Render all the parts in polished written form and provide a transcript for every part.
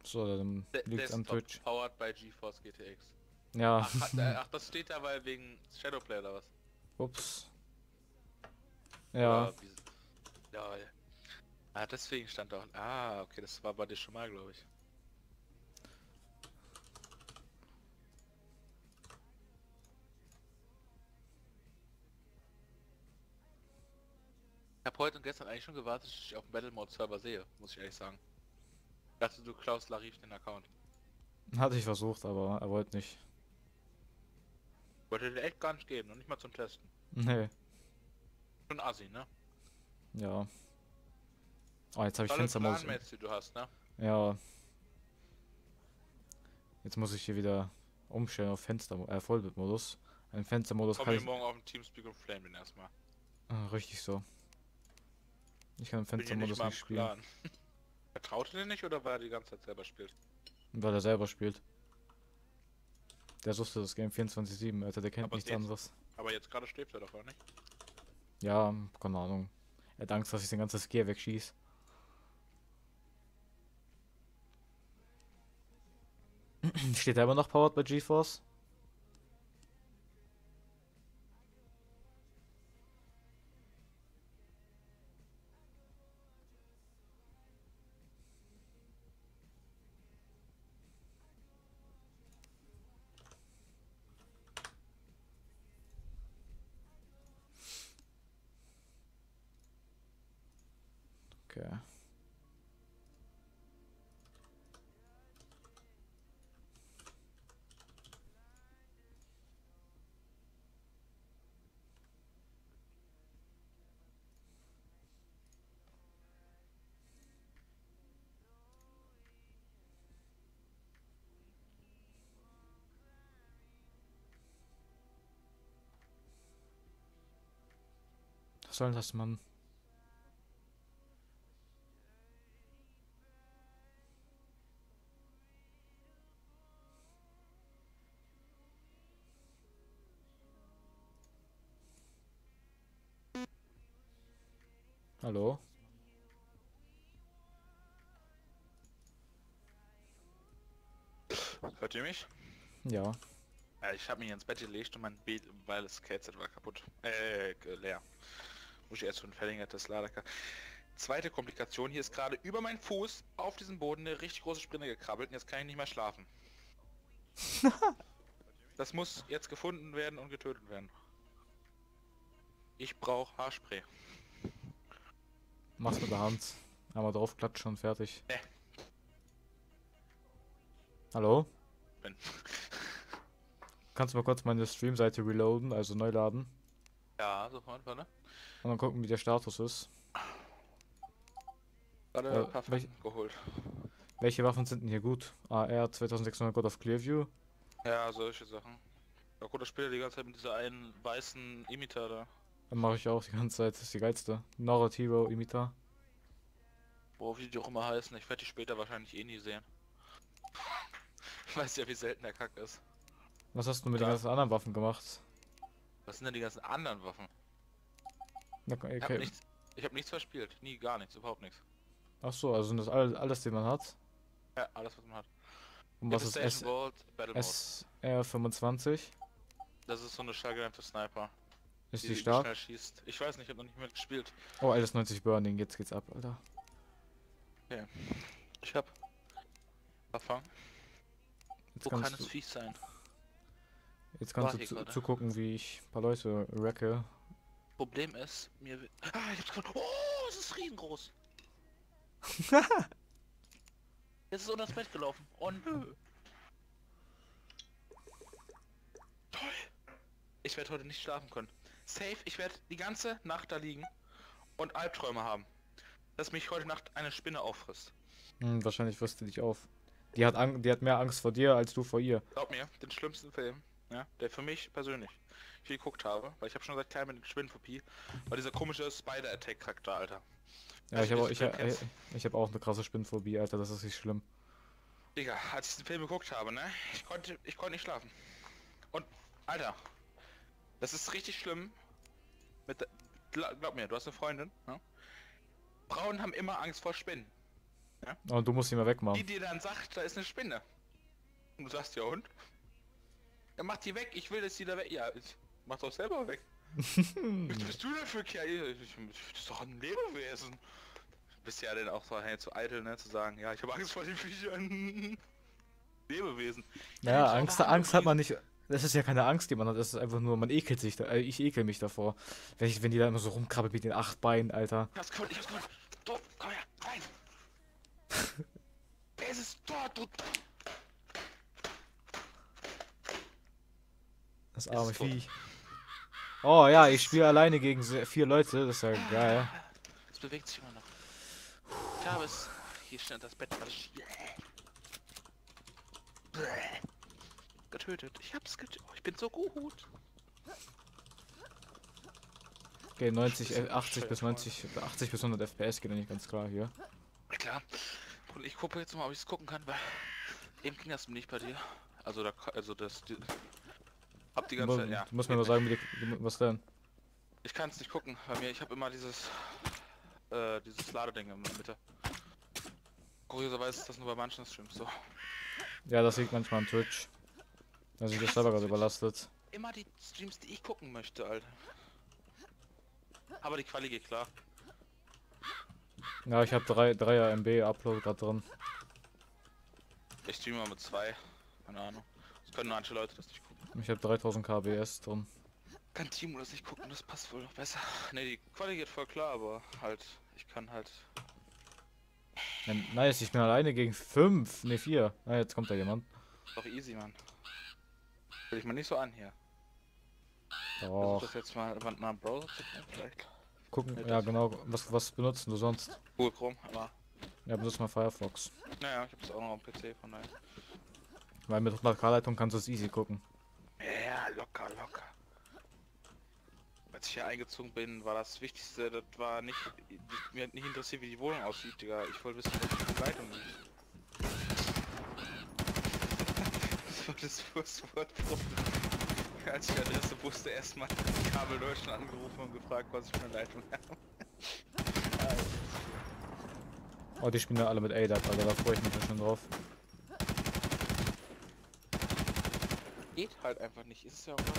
So, dann liegt's am Desktop, Twitch. powered by GeForce GTX. Ja, Ach, das steht da, weil wegen Shadowplay oder was? ups. Ja, Oder wie. Ja, ah, deswegen stand da auch. Ah, okay, das war bei dir schon mal, glaube ich. Ich habe heute und gestern eigentlich schon gewartet, dass ich auf dem Battle Mode Server sehe, muss ich ehrlich sagen. Ich dachte, du klaust Larif den Account. hatte ich versucht, aber er wollte nicht. Wollte dir echt gar nicht geben, noch nicht mal zum Testen. Nee, Schon assi, ne? ja. Oh, jetzt habe ich Alle Fenstermodus. Clan-Mates, die du hast, ne? Ja, jetzt muss ich hier wieder umstellen auf Vollbildmodus. Ein Fenstermodus Komm kann hier ich. morgen auf den Teamspeak und flame den erstmal. Richtig so. Ich kann im Bin hier nicht Fenstermodus mal nicht im spielen, Clan. Vertraut er dir nicht oder weil er die ganze Zeit selber spielt? weil er selber spielt. Der suchte das Game 24/7, Alter, der kennt Aber nichts jetzt, anderes. aber jetzt gerade schläft er doch, oder nicht? Ja, keine Ahnung. Er hat Angst, dass ich sein ganzes Gear wegschieß. Steht er immer noch powered bei GeForce? Okay. Was soll das, Mann? Hallo? Hört ihr mich? Ja. Ja, ich habe mich ins Bett gelegt und mein weil das Headset war kaputt. Leer. Muss ich erst so ein verlängertes Ladeker. Zweite Komplikation, hier ist gerade über meinen Fuß auf diesem Boden eine richtig große Spinne gekrabbelt und jetzt kann ich nicht mehr schlafen. Das muss jetzt gefunden werden und getötet werden. Ich brauche Haarspray. Mach's mit der Hand. Einmal drauf klatschen und fertig. Ne, Hallo? bin. Kannst du mal kurz meine Streamseite reloaden, also neu laden? Ja, sofort, warte. Und dann gucken, wie der Status ist. Gerade ein paar Welche, Fakten geholt. welche Waffen sind denn hier gut? AR 2600 God of Clearview. Ja, solche Sachen. Ja gut, das spielt er die ganze Zeit mit dieser einen weißen Imiter da. Dann mache ich auch die ganze Zeit. Das ist die geilste. Norad Hero Imita. Wo wie die auch immer heißen. Ich werde die später wahrscheinlich eh nie sehen. Ich weiß ja, wie selten der Kack ist. Was hast du mit den Da. ganzen anderen Waffen gemacht? Was sind denn die ganzen anderen Waffen? Na, Ich habe okay. nichts. Ich habe nichts verspielt. Nie, gar nichts, überhaupt nichts. Ach so, also sind das alles, die man hat? Ja, alles was man hat. Und was ist Infestation Vault, Battle Mode. SR25? Das ist so eine starke Sniper, Ist die die übel stark? schnell schießt. Ich weiß nicht, ich habe noch nicht mitgespielt. Oh, LS90 Burning, jetzt geht's ab, Alter. Okay. Ich hab verfangen. Jetzt Wo kann kannst es du, Viech sein? jetzt kannst War du hier gerade. zugucken, wie ich ein paar Leute wrecke. Problem ist, Ah, ich hab's gefunden. Oh, es ist riesengroß. Jetzt ist es unter das Bett gelaufen. Oh nö. Toll. Ich werde heute nicht schlafen können. Safe, ich werde die ganze Nacht da liegen und Albträume haben, dass mich heute Nacht eine Spinne auffrisst. Wahrscheinlich frisst die dich auf. Die hat mehr Angst vor dir als du vor ihr. Glaub mir, den schlimmsten Film, ja, der für mich persönlich viel geguckt habe, weil ich habe schon seit klein mit Spinnenphobie, war dieser komische Spider-Attack-Charakter, Alter. Ja, Weiß nicht, ob du diesen Film kennst. ich hab auch eine krasse Spinnenphobie, Alter, das ist nicht schlimm. Digga, als ich den Film geguckt habe, ne, ich konnte nicht schlafen. Und, Alter, das ist richtig schlimm. Glaub mir, du hast eine Freundin, ne? Frauen haben immer Angst vor Spinnen. Und du musst ihn mal Die wegmachen. dir dann sagt, da ist eine Spinne. Und du sagst, ja und? Er macht die weg, ich will, dass die da weg... Ja, ich mach doch selber weg. Was bist du denn für Kerl? Das ist doch ein Lebewesen. Du bist ja dann auch so hey, zu eitel, ne, zu sagen, ja, ich habe Angst vor den Viechern. Lebewesen. Ja, Angst hat man nicht. Das ist ja keine Angst, die man hat. Das ist einfach nur, man ekelt sich da. Ich ekel mich davor. Wenn die da immer so rumkrabbelt mit den 8 Beinen, Alter. Ich hab's geholt. Du, komm her, rein. Es ist dort, du... Das arme ist tot. Viech. Oh ja, ich spiele alleine gegen 4 Leute. Das ist ja geil. Es bewegt sich immer noch. Ich habe es... Hier stand das Bett. Getötet. Ich hab's getötet. Oh, ich bin so gut. Okay, 80 bis 100 FPS geht nicht ganz klar hier. Klar. Und ich gucke jetzt mal, ob ich es gucken kann, weil eben ging das nicht bei dir. Also hab die ganze Zeit, ja. Du musst mir mal sagen, was denn? Ich kann es nicht gucken, bei mir, ich habe immer dieses Ladeding in der Mitte. Kurioserweise ist das nur bei manchen Streams so. Ja, das liegt manchmal an Twitch. Da sich der Server gerade überlastet. Immer die Streams, die ich gucken möchte, Alter. Aber die Quali geht klar. Ja, ich habe 3er MB Upload gerade drin. Ich streame mal mit 2. Keine Ahnung. Das können manche Leute das nicht gucken. Ich habe 3000 KBS drin. Kann Timo das nicht gucken, das passt wohl noch besser. Ne, die Quali geht voll klar, aber halt, ich kann halt... Ja, nice, ich bin alleine gegen 5, ne 4. Ah, jetzt kommt da jemand. Doch easy, Mann. Will ich mal nicht so an hier. Doch. Versuch das jetzt mal einen Browser zu gucken, vielleicht. Gucken, Nee, ja das- genau. Was benutzen du sonst? Google Chrome, aber... Ja, benutzt mal Firefox. Naja, ich hab's auch noch am PC, von daher. Weil mit 100K-Leitung kannst du es easy gucken. Ja, locker. Als ich hier eingezogen bin, war das Wichtigste, das war nicht... Mir hat nicht interessiert, wie die Wohnung aussieht, Digga. Ich wollte wissen, was die Leitung liegt. Das war das First Word Problem. Als ich die Adresse wusste, erstmal Kabel Deutschland angerufen und gefragt, was ich für eine Leitung habe. Oh, die spielen ja alle mit ADAT, Alter, da freue ich mich ja schon drauf. Geht halt einfach nicht, ist es ja auch nicht.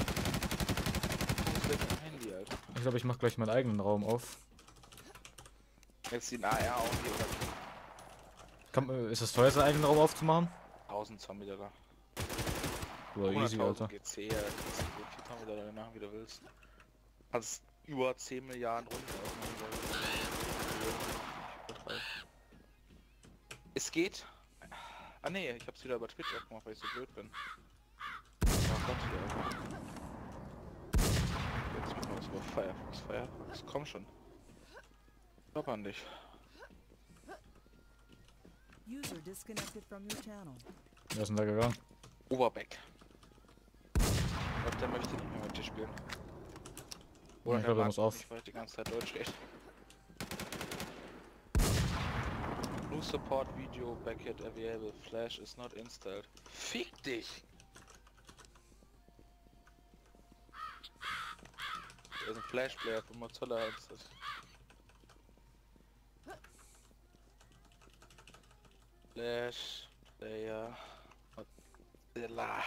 Am Handy, Alter. Ich glaube, ich mache gleich meinen eigenen Raum auf. Jetzt den AR auch hier Ist es teuer, seinen eigenen Raum aufzumachen? 1000 Zombie da. Oder easy, 100.000 Alter. GC, ja, kannst du 4.000 da danach, wie du willst. Kannst über 10 Milliarden Runden aufmachen. Es geht. Ah ne, ich hab's wieder über Twitch aufgemacht, weil ich so blöd bin. Oh Gott, hier, Alter. Jetzt machen wir was über Firefox, komm schon. Stopp an dich. User disconnected from your channel. Wer ist denn da gegangen? Oberbeck. Ich glaub, der möchte nicht mehr mit dir spielen. Ja, ich glaube, der muss auf. Nicht, weil ich die ganze Zeit Deutsch rede. No support video backend available. Flash is not installed. Fick dich! Da ist ein Flash-Player von Mozilla installiert. Flash Player Mozilla.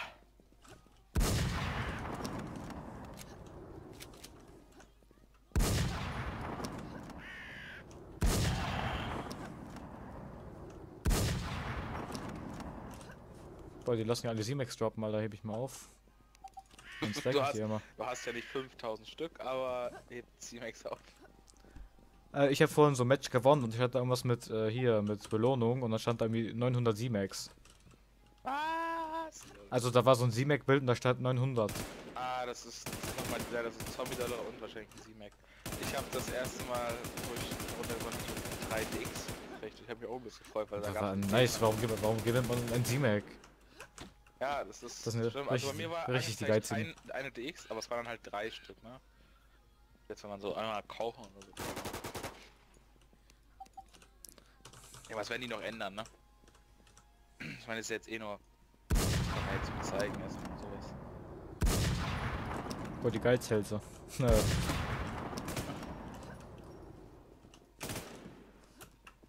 Boah, die lassen ja alle C-Max droppen, Alter, hebe ich mal auf. Dann stack ich die immer. Du hast ja nicht 5000 Stück, aber hebt C-Max auf. Ich habe vorhin so ein Match gewonnen und ich hatte irgendwas mit, hier, mit Belohnung und dann stand da irgendwie 900 C-Max. Was? Also da war so ein C-Mac-Bild und da stand 900. Ah, das ist nochmal dieser, das ist Zombie Dollar und wahrscheinlich ein C-Mac. Ich habe das erste Mal, wo ich runtergekommen bin, 3DX. Ich habe mich auch ein bisschen gefreut, weil da Das gab war es nice, warum gewinnt man ein C-Mac? Ja, das ist Das sind schlimm. richtig- Also bei mir war richtig die angezeigt Geizigen. eine DX, aber es waren dann halt 3 Stück, ne? Jetzt wenn man so einmal kaufen oder so. Ja, was werden die noch ändern, ne? Ich meine, das ist jetzt eh nur halt zum Zeigen erstmal und sowas. Boah, die Geizhälse.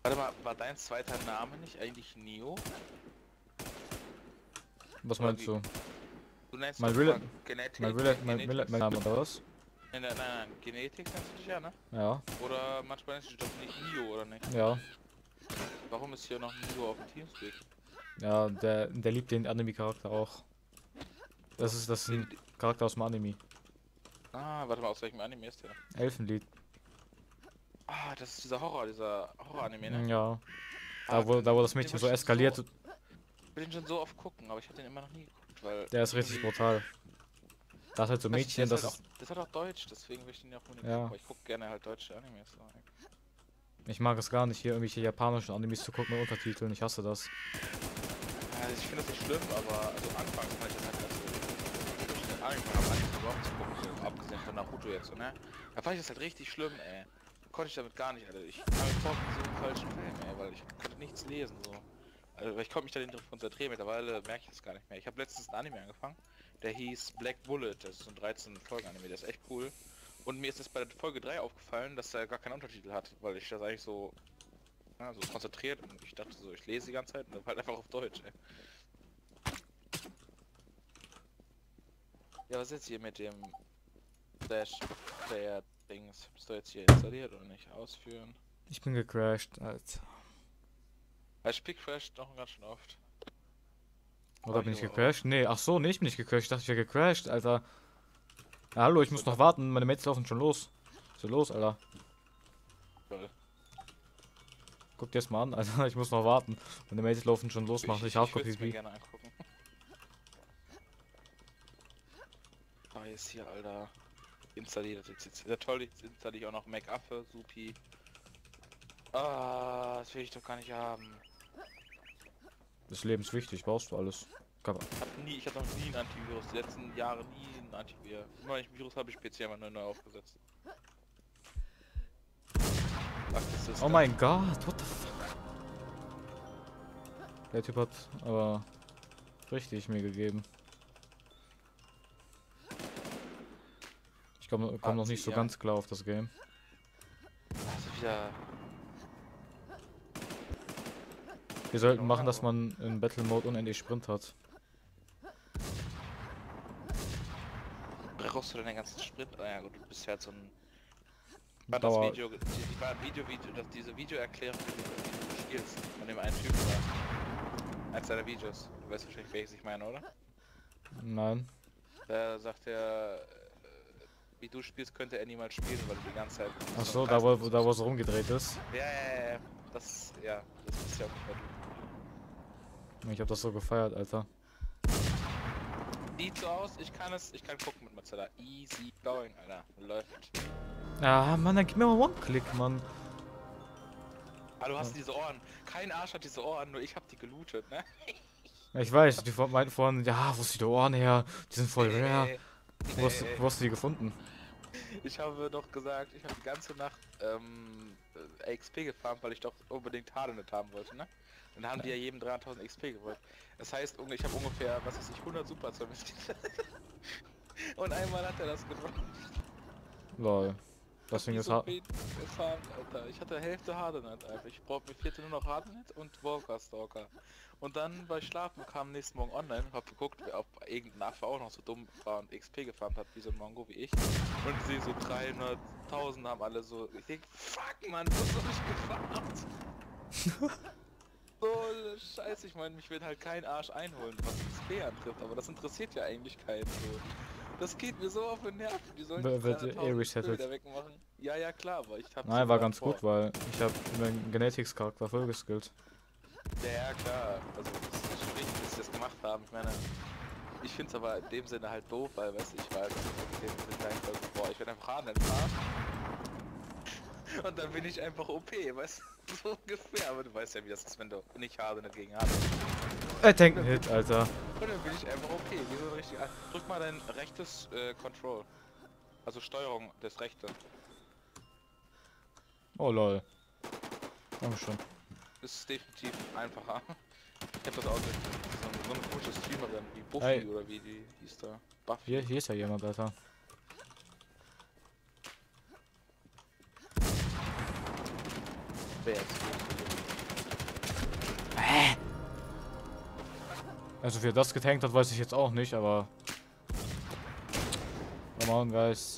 Warte mal, war dein zweiter Name nicht eigentlich Neo? Was Oder meinst wie? du? Du nennst Mein dich Wille- mal Genetik. Mein Name oder was? Nein, Genetik nennst du dich ja, ne? Ja, Oder manchmal nennst du dich doch nicht Neo, oder nicht? ja. Warum ist hier noch Neo auf dem Teamspeak? Ja, der liebt den Anime-Charakter auch. Das ist ein Charakter aus dem Anime. Ah, warte mal, aus welchem Anime ist der? Elfenlied. Ah, das ist dieser Horror-Anime, ne? Ja. Ah, Da wo das den Mädchen wollte so ich eskaliert, Ich will den schon so oft gucken, aber ich habe den immer noch nie geguckt, weil... der ist richtig irgendwie- brutal. Das ist halt so Mädchen, das ist. Das hat auch Deutsch, deswegen will ich den ja auch unbedingt Ja. gucken, aber ich gucke gerne halt deutsche Animes. So. Ich mag es gar nicht, hier irgendwelche japanischen Animes zu gucken mit Untertiteln. Ich hasse das. Also ich finde das nicht schlimm, aber also anfangs fand ich das halt nicht so. Ich den Anime habe Anime überhaupt zu gucken, so, abgesehen von Naruto jetzt, so, ne? Da fand ich das halt richtig schlimm, ey. Konnte ich damit gar nicht, Alter. Ich kam mir vor wie so einen falschen Film, ey, weil ich konnte nichts lesen, so. Also ich konnte mich da nicht drauf konzentrieren, mittlerweile merke ich das gar nicht mehr. Ich habe letztens einen Anime angefangen, der hieß Black Bullet, das ist so ein 13-Folgen-Anime, der ist echt cool. Und mir ist das bei der Folge 3 aufgefallen, dass er gar keinen Untertitel hat, weil ich das eigentlich so, ja, so konzentriert und ich dachte so, ich lese die ganze Zeit und dann halt einfach auf Deutsch, ey. Ja, was ist jetzt hier mit dem Dash Player Dings? Bist du jetzt hier installiert oder nicht? Ausführen. Ich bin gecrashed, Alter. Ich spiel Crash noch ganz schön oft. Oder bin ich jo, gecrashed? Nee, ach so, nee, ich bin nicht gecrashed. Ich dachte, ich wäre gecrashed, Alter. Ja, hallo, ich muss noch warten. Meine Mates laufen schon los. So los, Alter. Toll. Guck dir das mal an, Alter. Ich muss noch warten. Meine Mates laufen schon los, machen sich Ich würd's mir Hardcore-Pipi. gerne angucken. Nice hier, Alter. Installiert jetzt. Ja toll, jetzt installiere ich auch noch Make-Affe, supi. Ah, das will ich doch gar nicht haben. Das ist lebenswichtig, brauchst du alles. Ich hatte noch nie ein Antivirus, die letzten Jahre nie ein Antivirus. Immer wenn ich ein Virus habe, ich speziell mal neu aufgesetzt. Oh mein Gott, what the fuck? Der Typ hat aber richtig mir gegeben. Ich komm noch nicht so ja. ganz klar auf das Game. Also wieder. Wir sollten machen, dass man in Battle Mode unendlich Sprint hat. Brauchst du denn den ganzen Sprint? Ah ja gut, du bist halt so ein... War das Dauer. Video, war ein Video, diese Videoerklärung, wie du spielst, von dem einen Typen da. Eins seiner Videos. Du weißt wahrscheinlich, welches ich meine, oder? Nein. Da sagt er, wie du spielst, könnte er niemals spielen, weil du die ganze Zeit... Ach so, da wo es rumgedreht ist. Ja. Das ist ja ungefähr du. Ich hab das so gefeiert, Alter. Sieht so aus, ich kann gucken mit Marcella. Easy going, Alter. Läuft. Ja, Mann, dann gib mir mal One-Click, Mann. Ah, du hast diese Ohren. Kein Arsch hat diese Ohren, nur ich hab die gelootet, ne? Ich weiß, die meinten vorhin, ja, wo ist die Ohren her? Die sind voll rare. Wo hast du die gefunden? Ich habe doch gesagt, ich habe die ganze Nacht XP gefarmt, weil ich doch unbedingt Hardenet haben wollte, ne? Dann haben die ja jedem 300.000 XP gewollt. Das heißt, ich habe ungefähr, was weiß ich, 100 Superzeugs. Und einmal hat er das gedroppt. Lol. Deswegen ist hart. Gefarmt, Alter. Ich hatte Hälfte Hardenet einfach. Mir fehlte nur noch Hardenet und Walker Stalker. Und dann bei Schlafen kam am nächsten Morgen online, hab geguckt, ob irgendein Affe auch noch so dumm war und XP gefarmt hat, wie so ein Mongo wie ich. Und sie so 300.000 haben alle so. Ich denk, fuck man, was hab ich gefarmt? So scheiße, ich meine, mich wird halt kein Arsch einholen, was XP antrifft, aber das interessiert ja eigentlich keinen so. Das geht mir so auf den Nerven, die sollen Wird resettet. wieder wegmachen. Ja klar, aber ich hab... Nein, war ganz gut, weil ich habe meinen Genetics-Charakter voll geskillt. Ja klar, also das ist schon richtig, dass sie das gemacht haben. Ich meine, ich find's aber in dem Sinne halt doof, weil, weißt du, ich weiß, boah, ich werde einfach Hardenet fahren. Und dann bin ich einfach OP, weißt du, so ungefähr. Aber du weißt ja, wie das ist, wenn du nicht Hardenet gegen Hardenet. Tank Hit, Alter. Und dann bin ich einfach OP, wie so ein richtig... Drück mal dein rechtes Control. Also Steuerung des rechte. Oh lol. Dankeschön. Das ist definitiv einfacher. Ich hab das auch mit so eine komische Streamerin wie Buffy Hey. oder wie die hieß da. Buffy. Hier ist ja jemand, Alter. Wer jetzt? Also, wie er das getankt hat, weiß ich jetzt auch nicht, aber... Come on, guys.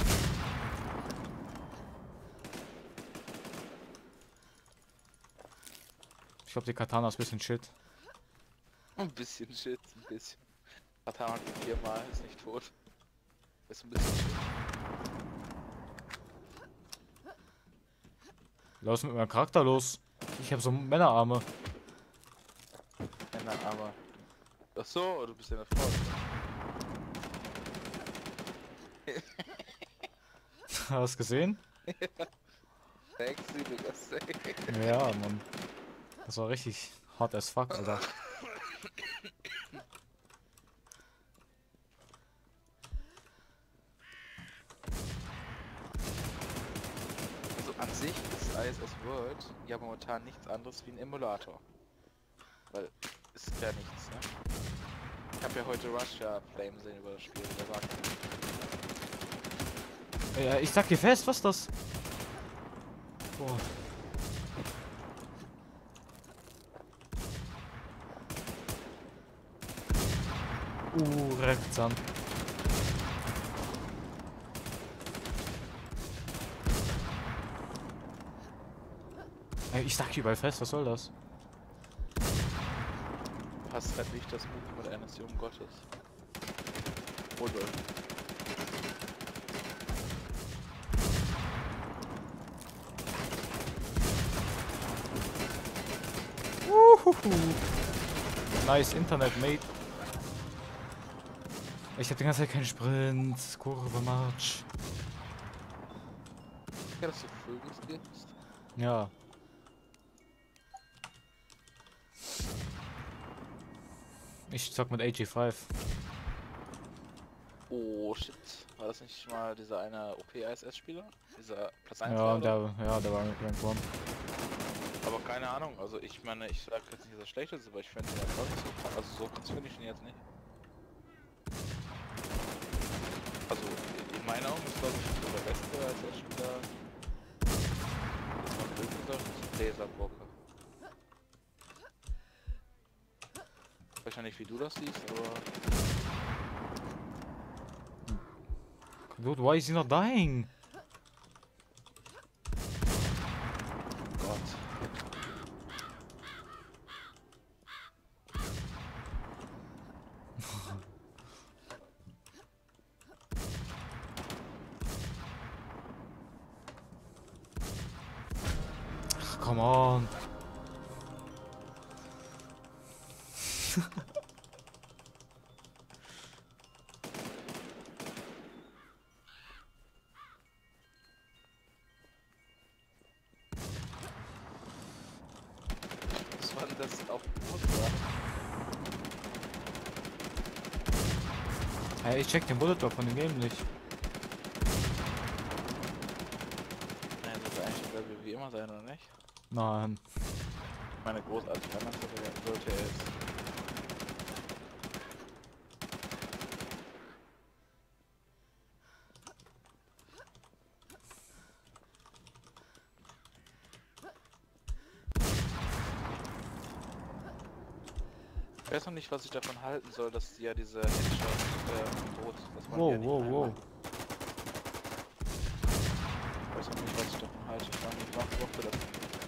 Ich glaube, die Katana ist ein bisschen shit. Ein bisschen Shit, ein bisschen. Katana 4-mal, ist nicht tot. Ist ein bisschen Shit. Was ist mit meinem Charakter los? Ich habe so Männerarme. Männer, aber... Ach so, du bist ja eine Frau. Hast du das gesehen? Sexy, Digga, sexy. Ja, Mann. Das war richtig hot as fuck, Alter. Also an sich ist ISS World ja momentan nichts anderes wie ein Emulator. Weil, es ist ja nichts, ne? Ich habe ja heute Russia Flame sehen über das Spiel, der war Ja, ich sag dir fest, was ist das? Boah. Rechts an. Ey, ich sag überall fest, was soll das? Du hast halt nicht das Movement eines jungen Gottes. Oder? Nice Internet, mate. Ich hab die ganze Zeit keinen Sprint, Kurve, March. Ja, dass du Vögel gibst. Ja. Ich zock mit AG5. Oh shit. War das nicht mal dieser eine OP-ISS-Spieler? Dieser Platz 1 Ja, war, und oder? der war mit Rank 1. Aber keine Ahnung, also ich meine, ich sag jetzt nicht, dass er schlecht ist, aber ich finde ihn jetzt auch nicht so krass. Also so krass finde ich ihn jetzt nicht. Also in meinen Augen ist glaube ich so der beste ISS-Spieler. Jetzt mal blöd gesagt, Laserbrocker. Ich weiß ja nicht, wie du das siehst, aber... Dude, why is he not dying? Gott. Ach, come on. Was war denn das auf dem Motor? Hey, ich check den Bullet Drop von dem Game nicht. Nein, das wird eigentlich Level wie immer sein, oder nicht? Nein. Meine großartige Anlage sollte er jetzt. Ich weiß noch nicht, was ich davon halten soll, dass ja diese Headshot dass man Wow, ja nicht wow, einmal- wow. Ich weiß noch nicht, was ich davon halte. Ich war nicht wach, das.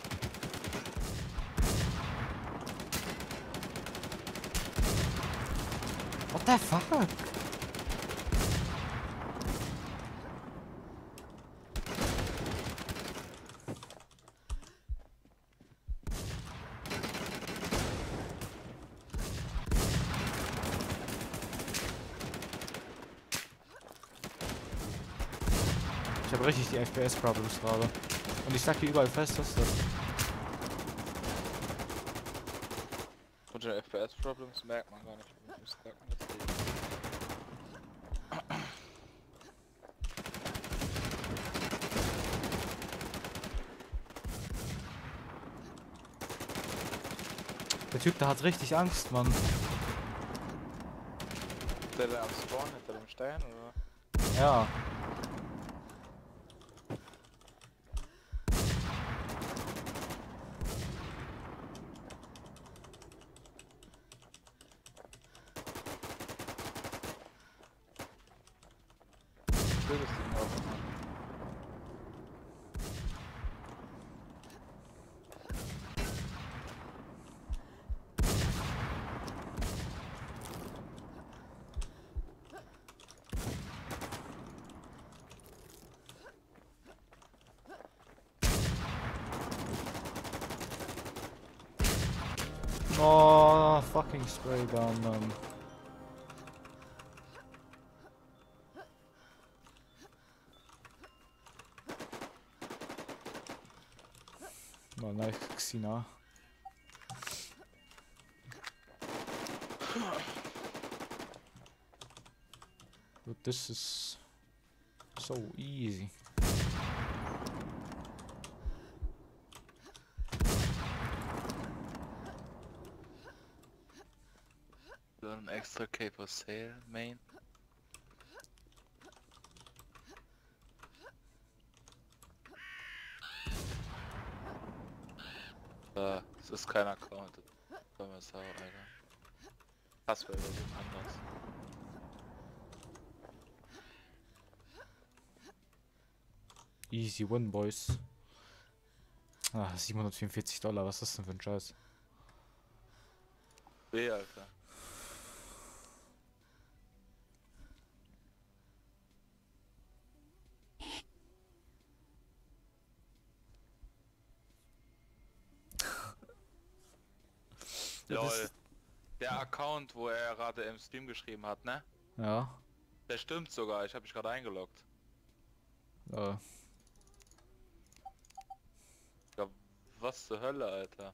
What the fuck? Ich habe richtig die FPS-Problems gerade. Und ich sag hier überall fest, dass das... Und der FPS-Problems merkt man gar nicht. Das merkt man jetzt nicht. Der Typ, der hat richtig Angst, Mann. Ist der da am Spawn hinter dem Stein oder? Ja. schönes Ding auf, Mann. Oh, fucking spray gun, man. Oh, nice, Xena. But this is so easy. An extra K for sale, main. Es ist kein Account. Soll man sagen, Alter. Passwörter sind anders. Easy win, boys. Ah, $744, was ist das denn für ein Scheiß? Weh, Alter. Lol. Der Account, wo er gerade im Stream geschrieben hat, ne? Ja. Der stimmt sogar, ich habe mich gerade eingeloggt. Äh, Ja, was zur Hölle, Alter?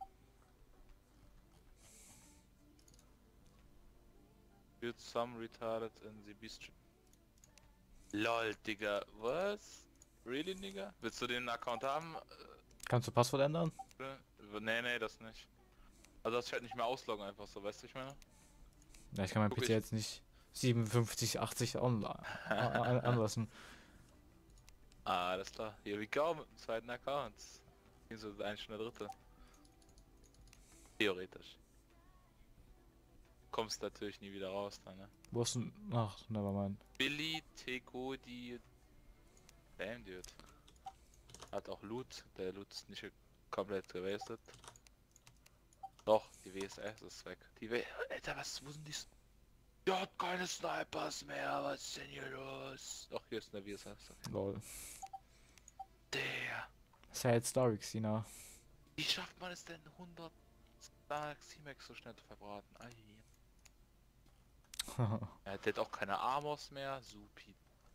Build some retarded in the beast. Lol, Digga, was? Really, Digga? Willst du den Account haben? kannst du Passwort ändern? Nee, das nicht. Also das halt nicht mehr ausloggen einfach so, weißt du, ich meine? Ja, ich kann mein Guck, PC ich- jetzt nicht 57, 80 anlassen. Ah, alles klar. Here we go mit dem zweiten Account. So eigentlich schon der dritte. Theoretisch. Kommst natürlich nie wieder raus dann, ne? Wo ist denn... Ach, nevermind. Billy Tegodi. Damn, dude. Hat auch Loot. Der Loot ist nicht komplett gewastet. Doch, die WSS ist weg. Die W... Alter, was, wo sind die... Ja, hat keine Snipers mehr, was ist denn hier los? Doch, hier ist eine WSS. Lol. Der. Sad Story, Xena. Wie schafft man es denn 100 C-Max so schnell zu verbraten? Ai. Er hat auch keine Armors mehr. Supi.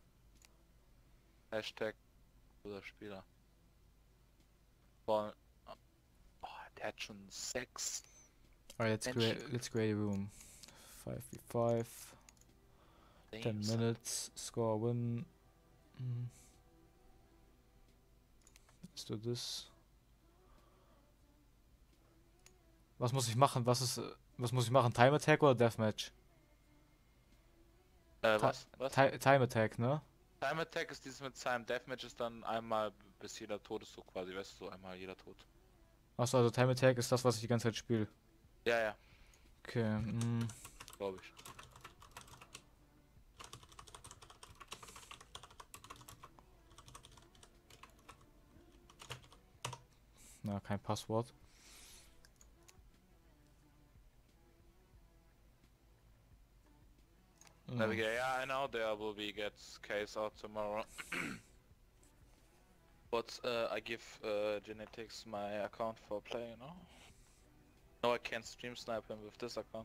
Hashtag guter Spieler. Boah, oh, der hat schon 6. Alright, let's create a room. 5v5. 10 minutes. Score win. Let's do this. Was muss ich machen? Was muss ich machen? Time Attack oder Deathmatch? Was? Time Attack, ne? Time Attack ist dieses mit Time Deathmatch ist dann einmal bis jeder tot ist, so quasi, weißt du, so einmal jeder tot. Achso, also Time Attack ist das, was ich die ganze Zeit spiele. Ja, ja, Okay, glaube ich. na, kein Passwort. Navigate, yeah, I know there will be gets case out tomorrow. But I give Genetics my account for play, you know? No, I can't stream snipe him with this account.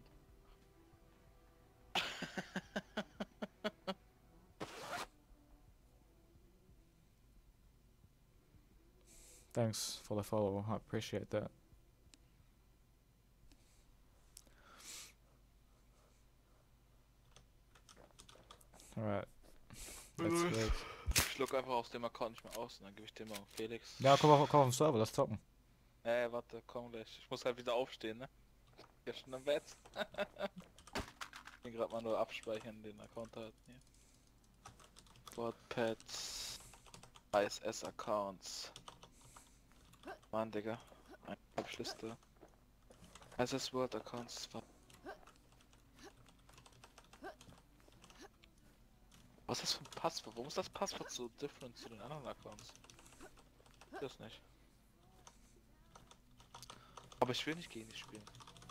Thanks for the follow, I appreciate that. Alright. Let's wait. Ich schluck einfach aus dem Account nicht mehr aus und dann gebe ich dem mal Felix. Ja, komm auf den Server, lass zocken. Warte, komm gleich. Ich muss halt wieder aufstehen, ne? Ich bin schon im Bett. Ich bin gerade mal nur abspeichern, den Account halt hier. WordPads, ISS Accounts. Mann, Digga. Abschlüsse. ISS Word Accounts. Was ist das für ein Passwort? Warum ist das Passwort so different zu den anderen Accounts? Das nicht. Aber ich will nicht gegen dich spielen.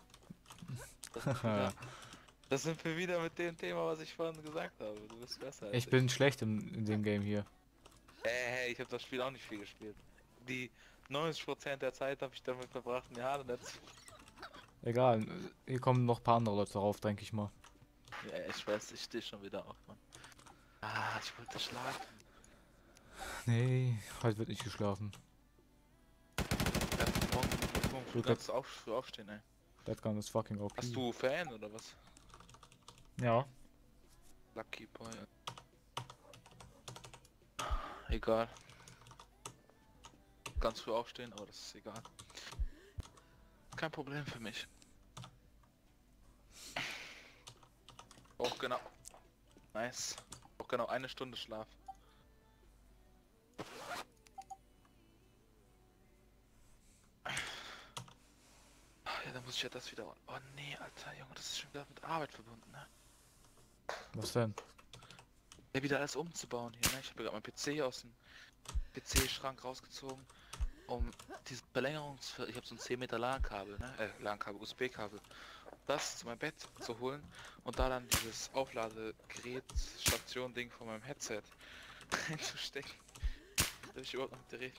Das sind wir wieder mit dem Thema, was ich vorhin gesagt habe. Du bist besser als Ich bin schlecht in dem Game hier. Hey, ich habe das Spiel auch nicht viel gespielt. Die 90% der Zeit habe ich damit verbracht, mir Haare zu... Egal, hier kommen noch ein paar andere Leute drauf, denke ich mal. Ja, ich weiß, ich stehe schon wieder auf, Mann. Ah, ich wollte schlafen. Nee, heute wird nicht geschlafen. Morgen früh kannst du früh aufstehen, ey. That gun is fucking OP. Hast du Fan oder was? Ja. Lucky Boy. Egal. Ganz früh aufstehen, aber das ist egal. Kein Problem für mich. Auch genau. Nice. Auch genau 1 Stunde Schlaf. Ja, dann muss ich ja das wieder... Oh nee, Alter, Junge, das ist schon wieder mit Arbeit verbunden, ne? Was denn? Ja, wieder alles umzubauen hier, ne? Ich habe gerade meinen PC aus dem PC-Schrank rausgezogen, um diese Ich habe so ein 10 Meter LAN-Kabel, ne? LAN-Kabel, USB-Kabel. Das zu meinem Bett zu holen und da dann dieses Aufladegerät, Station-Ding von meinem Headset einzustecken, damit ich überhaupt noch mit dir reden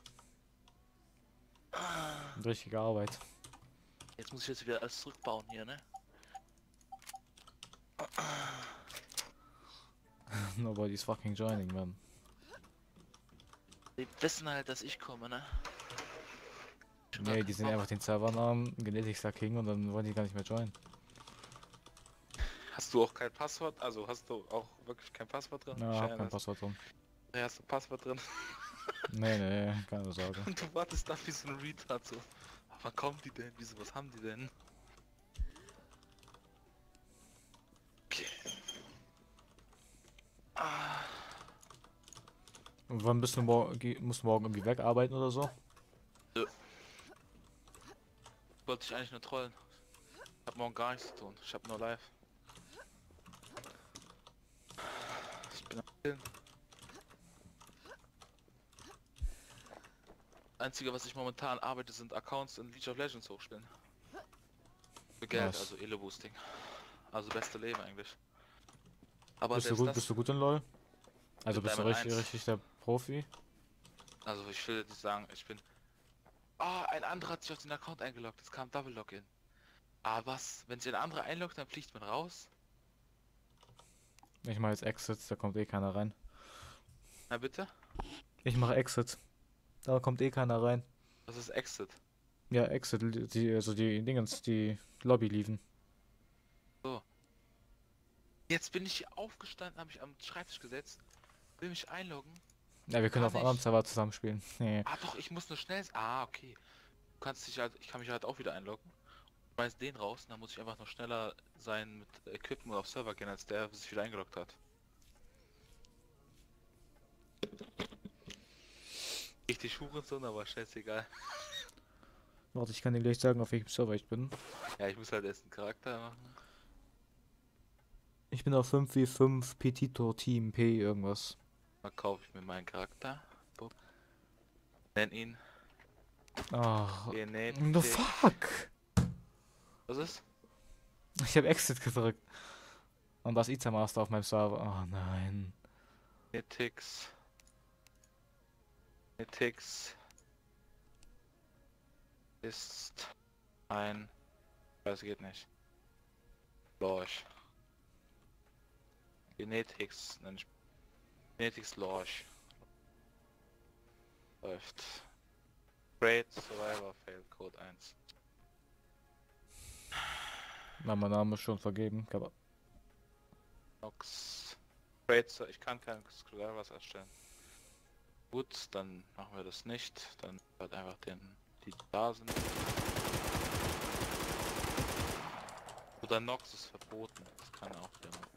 kann. Richtige Arbeit. Jetzt muss ich jetzt wieder alles zurückbauen hier, ne? Nobody's fucking joining, man. Die wissen halt, dass ich komme, ne? Nee, die sind einfach den Servernamen, Genetics King und dann wollen die gar nicht mehr joinen. Hast du auch kein Passwort? Also hast du auch wirklich kein Passwort drin? Ja, hab kein Passwort drin. Ja, hast du Passwort drin? Nee, keine Sorge. Und du wartest da wie so ein Retard so. Wann kommen die denn? Wieso, was haben die denn? Okay. Und wann bist du musst du morgen irgendwie wegarbeiten oder so? Wollte ich eigentlich nur trollen. Ich hab morgen gar nichts zu tun. Ich hab nur live. Ich bin am Chillen. Einzige, was ich momentan arbeite, sind Accounts in League of Legends hochspielen. Für Geld, Was? also Elo-Boosting. Also beste Leben eigentlich. Aber Bist du gut in LoL? Also Mit bist du Diamond 1. richtig der Profi? Also ich will nicht sagen, ich bin... Ah, ein anderer hat sich auf den Account eingeloggt, es kam Double Login. Ah, was? Wenn sich ein anderer einloggt, dann fliegt man raus? Ich mache jetzt Exit, da kommt eh keiner rein. Na bitte? Ich mache Exit. Da kommt eh keiner rein. Das ist Exit. Ja, Exit, die Dingens, die Lobby liefen. So. Jetzt bin ich hier aufgestanden, habe mich am Schreibtisch gesetzt, will mich einloggen. Ja, wir können Gar auf einem anderen nicht. Server zusammenspielen. Nee. Ah doch, ich muss nur schnell... Ah, okay. Du kannst dich halt... Ich kann mich halt auch wieder einloggen. Schmeiß den raus, und dann muss ich einfach noch schneller sein mit Equipment auf Server gehen, als der sich wieder eingeloggt hat. Richtig Hurensohn, aber scheißegal. Warte, ich kann dir gleich sagen, auf welchem Server ich bin. Ja, ich muss halt erst einen Charakter machen. Ich bin auf 5v5 Petito Team P irgendwas. Dann kaufe ich mir meinen Charakter. Bup. Nenn ihn. Ach, Genetik. the fuck? Was ist? Ich habe Exit gedrückt. Und das Itza Master auf meinem Server. Oh nein. Genetics. Genetics ist ein... Das geht nicht. Lorch. Genetics, nenn ich. Genetics Lorch. Läuft. Great Survivor Fail Code 1. Na, mein Name ist schon vergeben. Aber Nox. Great ich kann keine Survivors erstellen. Gut, dann machen wir das nicht. Dann halt einfach die da sind. Oder Nox ist verboten. Das kann auch wieder machen.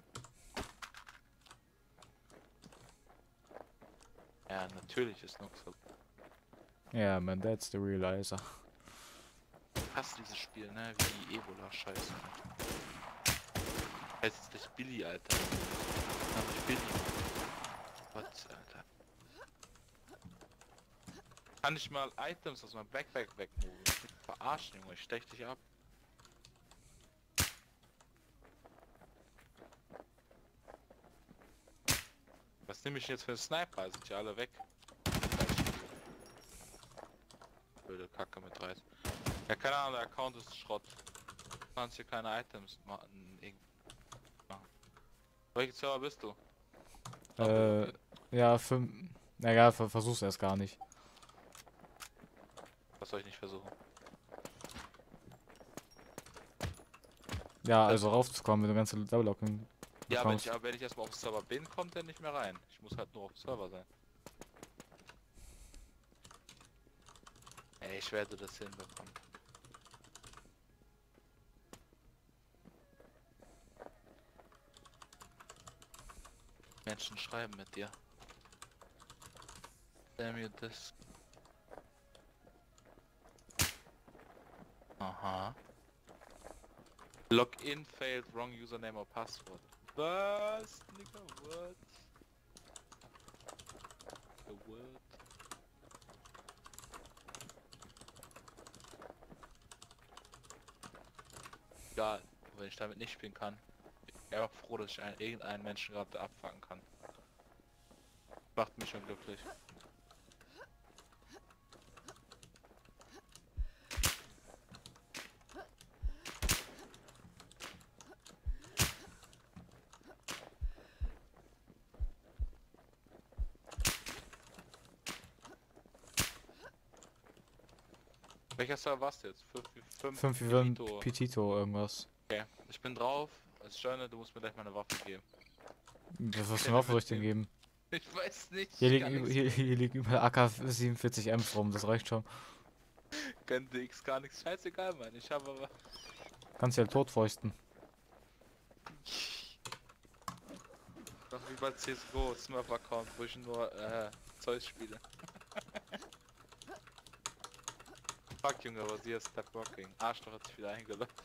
Ja, natürlich ist Nox verboten. ja, man, that's the realizer. Ich hasse dieses Spiel, ne? Wie die Ebola-Scheiße. Heißt es nicht Billy, Alter. Aber ich bin nicht. Gott, Alter. Kann ich mal Items aus meinem Backpack wegmoven? Verarschen, Junge, ich stech dich ab. Was nehme ich jetzt für einen Sniper? Sind ja alle weg. Blöde Kacke mit 30. Ja, keine Ahnung, der Account ist Schrott. Du kannst hier keine Items machen. Welches Server bist du? Ja, naja, versuch's erst gar nicht. Was soll ich nicht versuchen? Ja, also raufzukommen, wenn du ganze Double-Locking Ja, bekommst. wenn ich erstmal auf den Server bin, kommt der nicht mehr rein. Ich muss halt nur auf dem Server sein. Ey, ich werde das hinbekommen. Menschen schreiben mit dir. Damn you this. Aha. Login failed, wrong username or password. Was? Nigga, what? The word? Egal, wenn ich damit nicht spielen kann. Ich bin einfach froh, dass ich irgendeinen Menschen gerade abfangen kann. Macht mich schon glücklich. Welcher Server warst du jetzt? 5 wie ein Petito irgendwas. Okay, ich bin drauf. Als Journal, du musst mir gleich mal eine Waffe geben. Was für eine Waffe soll ich denn geben? Ich weiß nicht. Hier liegen überall AK-47M rum, das reicht schon. Könnte X gar nichts. Scheißegal, Mann. Ich habe aber... Kannst ja totfeuchten. Doch wie bei CSGO, Smurf-Account, wo ich nur Zeus spiele. Fuck Junge, aber sie ist Step Rocking. Arschloch hat sich wieder eingeloggt.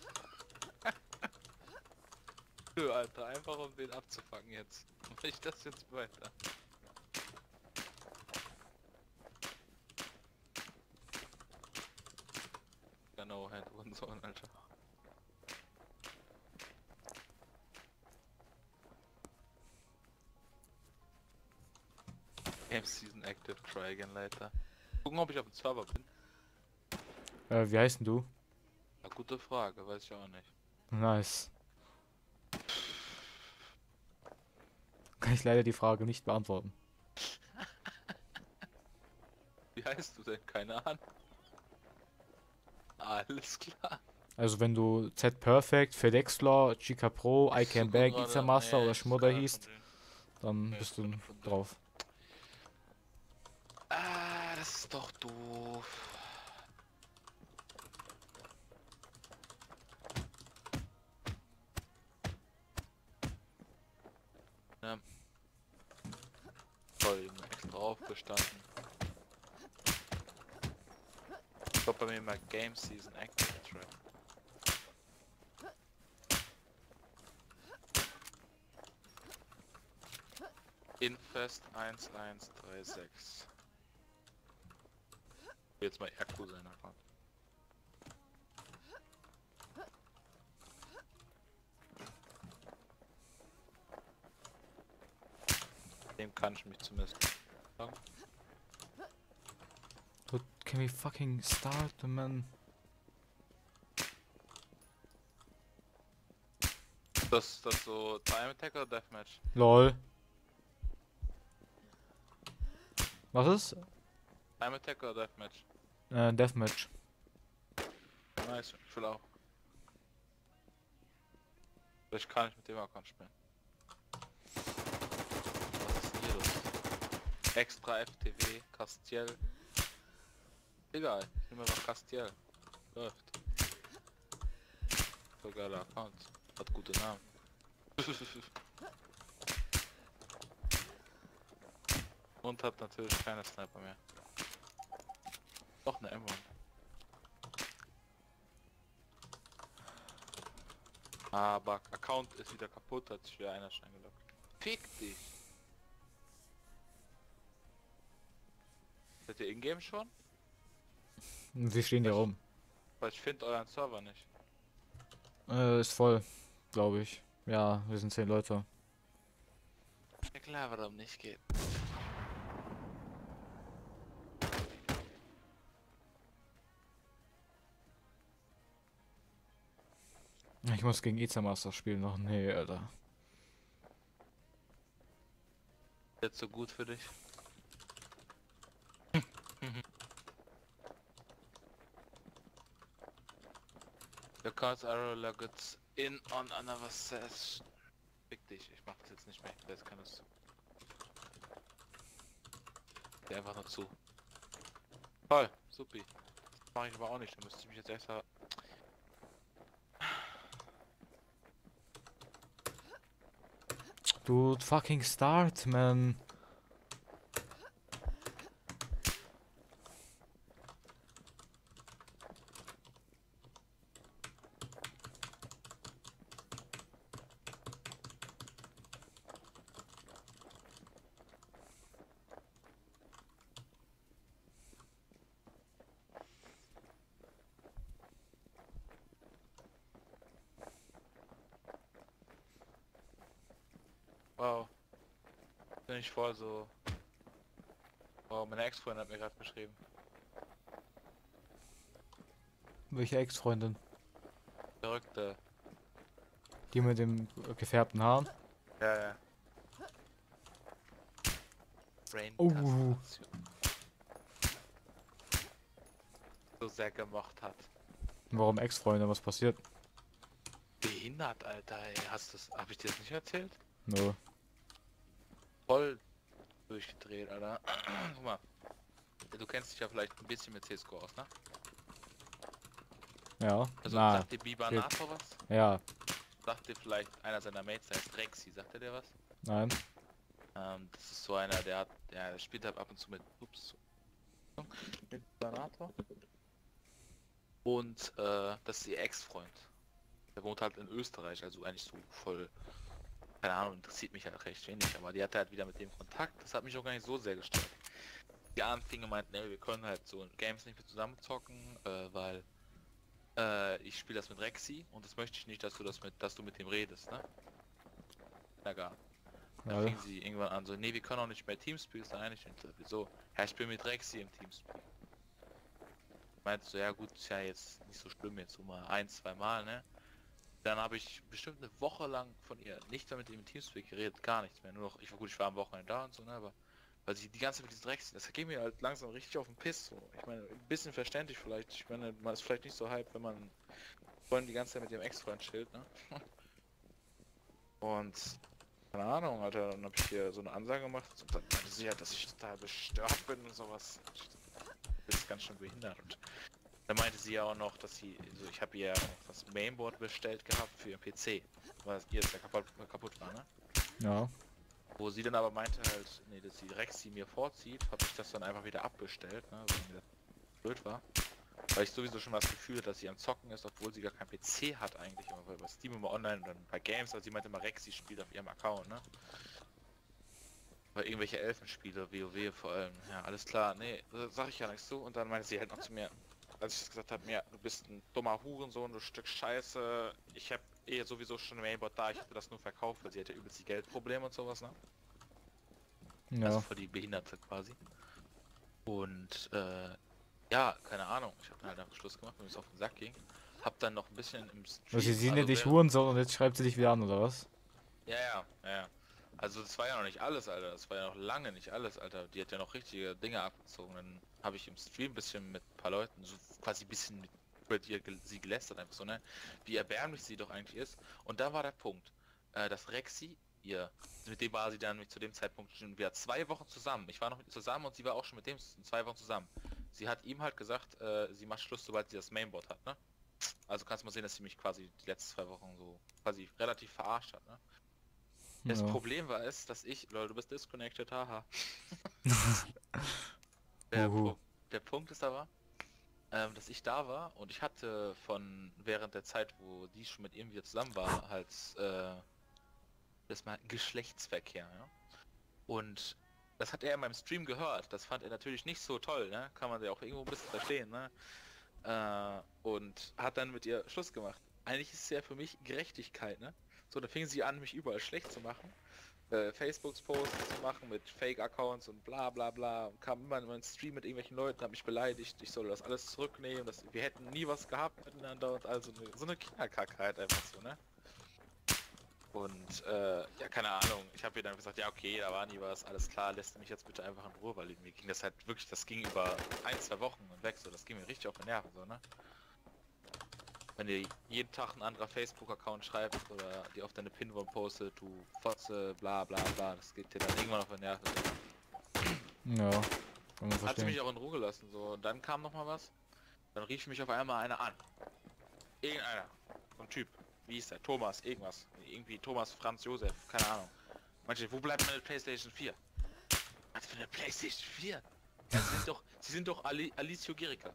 Nö, Alter, einfach um den abzufangen jetzt. Mach ich das jetzt weiter. Genau, Hand und so, Alter. Game Season Active, try again later. Gucken, ob ich auf dem Server bin. Wie heißt denn du? Na, gute Frage, weiß ich auch nicht. Nice. Kann ich leider die Frage nicht beantworten. Wie heißt du denn? Keine Ahnung. Alles klar. Also wenn du Z Perfect, Fedexlor, Chica Pro, I Can Bag, Itza Master oder Schmudder hießt, dann Nee, bist du keiner von denen. drauf. Ah, das ist doch doof. Ja. Voll Junge, extra aufgestanden. Ich glaub bei mir mal Game Season Active Track. Infest 1136. Jetzt mal Erku sein Account. Dem kann ich mich zumindest sagen. But can we fucking start the man? Das so Time Attack oder Deathmatch? LOL. Was ist? Time Attack oder Deathmatch? Deathmatch. Nice, ich will auch. Vielleicht kann ich mit dem Account spielen. Was ist denn hier los? Extra FTW, Castiel. Egal, ich nehme einfach Castiel. Läuft. So geiler Account. Hat gute Namen. Und hat natürlich keine Sniper mehr. Doch eine M1. Aber Account ist wieder kaputt, hat sich wieder einer schon eingeloggt. Fick dich. Seid ihr in-game schon? Wir stehen hier rum. Weil ich finde euren Server nicht. Ist voll, glaube ich. Ja, wir sind 10 Leute. Ja klar, warum nicht geht. Ich muss gegen Iza Master spielen noch. Nee, Alter. Jetzt so gut für dich. The cards are logged in on another session. Fick dich, ich mach das jetzt nicht mehr. Jetzt kann es. Geh einfach nur zu. Toll, supi. Das mache ich aber auch nicht, dann müsste ich mich jetzt extra. Dude, fucking start, man. Wow. Bin ich voll so. Wow, meine Ex-Freundin hat mir gerade geschrieben. Welche Ex-Freundin? Verrückte. Die mit dem gefärbten Haaren? Ja, ja. Brain Oh. so sehr gemocht hat. Warum Ex-Freundin? Was passiert? Behindert, Alter, ey. Hab ich dir das nicht erzählt? No. Voll durchgedreht, Alter. Guck mal. Du kennst dich ja vielleicht ein bisschen mit CSGO aus, ne? Ja. Also Na, sagt dir Bibanator was? ja. Sagt dir vielleicht einer seiner Mates, der heißt Rexy, sagt er dir was? Nein. Das ist so einer, der spielt halt ab und zu mit mit Bibanator. Und das ist ihr Ex-Freund. Der wohnt halt in Österreich, also eigentlich so voll, keine Ahnung, interessiert mich halt recht wenig, aber die hatte halt wieder mit dem Kontakt, das hat mich auch gar nicht so sehr gestört. Die anfing und meinten, ne, wir können halt so in Games nicht mehr zusammen zocken, weil ich spiele das mit Rexy und das möchte ich nicht, dass du mit dem redest, ne? Na gar. Dann Ja. fing sie irgendwann an so, nee, wir können auch nicht mehr Teamspeak sein, ich wieso? Ja, ich bin mit Rexy im Teamspeak. Meinte so, ja gut, ist ja jetzt nicht so schlimm, jetzt so mal 1-2 Mal, ne? Dann habe ich bestimmt eine Woche lang von ihr nicht mehr mit ihm im Teamspeak geredet, gar nichts mehr. Nur noch, ich war am Wochenende da und so, ne, aber weil sie die ganze Zeit mit diesen Drecks, das geht mir halt langsam richtig auf den Piss. So. Ich meine, ein bisschen verständlich vielleicht. Ich meine, man ist vielleicht nicht so hype, wenn man Freund die ganze Zeit mit ihrem Ex-Freund chillt, ne? Und keine Ahnung, Alter, dann habe ich hier so eine Ansage gemacht und dann meinte sie halt, dass ich total bestört bin und sowas. Das ist ganz schön behindert. Und dann meinte sie ja auch noch, dass also ich habe ihr ja auch das Mainboard bestellt gehabt für ihr PC, weil ihr jetzt ja kaputt war, ne? Ja. Wo sie dann aber meinte halt, nee, dass die Rexy mir vorzieht, habe ich das dann einfach wieder abbestellt, ne, weil mir das blöd war. Weil ich sowieso schon mal das Gefühl hatte, dass sie am Zocken ist, obwohl sie gar kein PC hat eigentlich, aber bei Steam immer online und dann bei Games, also sie meinte immer Rexy spielt auf ihrem Account, ne? Bei irgendwelche Elfenspiele, WoW vor allem, ja, alles klar, nee, sag ich ja nichts so. Und dann meinte sie halt noch zu mir, als ich das gesagt habe, ja, du bist ein dummer Hurensohn, du Stück Scheiße, ich habe sowieso schon ein Mainboard da, ich hätte das nur verkauft, weil sie hätte übelst die Geldprobleme und sowas, ne? Also Ja. für die Behinderte quasi. Und ja, keine Ahnung. Ich habe dann halt einfach Schluss gemacht, wenn es auf den Sack ging. Hab dann noch ein bisschen im Stream... Also sie nennt dich während- Hurensohn und jetzt schreibt sie dich wieder an, oder was? Ja. Also das war ja noch nicht alles, Alter. Das war ja noch lange nicht alles, Alter. Die hat ja noch richtige Dinge abgezogen. Dann habe ich im Stream ein bisschen mit ein paar Leuten, so quasi ein bisschen über sie gelästert, einfach so, ne? Wie erbärmlich sie doch eigentlich ist. Und da war der Punkt, dass Rexy, mit dem war sie dann zu dem Zeitpunkt schon wieder 2 Wochen zusammen. Ich war noch mit ihr zusammen und sie war auch schon mit dem 2 Wochen zusammen. Sie hat ihm halt gesagt, sie macht Schluss, sobald sie das Mainboard hat, ne? Also kannst du mal sehen, dass sie mich quasi die letzten 2 Wochen so quasi relativ verarscht hat, ne? Das Ja. Problem war es, dass Leute, du bist disconnected, haha. Uhu. Der Punkt ist aber, dass ich da war und ich hatte während der Zeit, wo die schon mit ihm wieder zusammen war, halt, Das ist mal Geschlechtsverkehr, ja. Und das hat er in meinem Stream gehört. Das fand er natürlich nicht so toll, ne? Kann man ja auch irgendwo ein bisschen verstehen, ne? Und hat dann mit ihr Schluss gemacht. Eigentlich ist es ja für mich Gerechtigkeit, ne? So, da fing sie an, mich überall schlecht zu machen. Facebooks Posts zu machen mit Fake-Accounts und bla bla bla. Und kam immer in meinen Stream mit irgendwelchen Leuten, hat mich beleidigt, ich soll das alles zurücknehmen, wir hätten nie was gehabt miteinander und also so eine Kinderkrankheit einfach so, ne? Und ja, keine Ahnung, ich habe ihr dann gesagt, ja okay, da war nie was, alles klar, lässt du mich jetzt bitte einfach in Ruhe, weil mir ging das halt wirklich, das ging über 1, 2 Wochen und weg, so, das ging mir richtig auf die Nerven, so, ne? Wenn dir jeden Tag ein anderer Facebook-Account schreibt oder dir auf deine Pinwand postet, du Fotze, bla bla bla, das geht dir dann irgendwann auf die Nerven. Ja, kann man Hat sie verstehen. mich auch in Ruhe gelassen, so, und dann kam noch mal was, dann rief mich auf einmal einer an. Irgendeiner, so ein Typ, wie hieß der, Thomas, irgendwas, irgendwie Thomas, Franz, Josef, keine Ahnung. Manche, wo bleibt meine Playstation 4? Was für eine Playstation 4? Ja, Sie sind doch Alessio Gericke.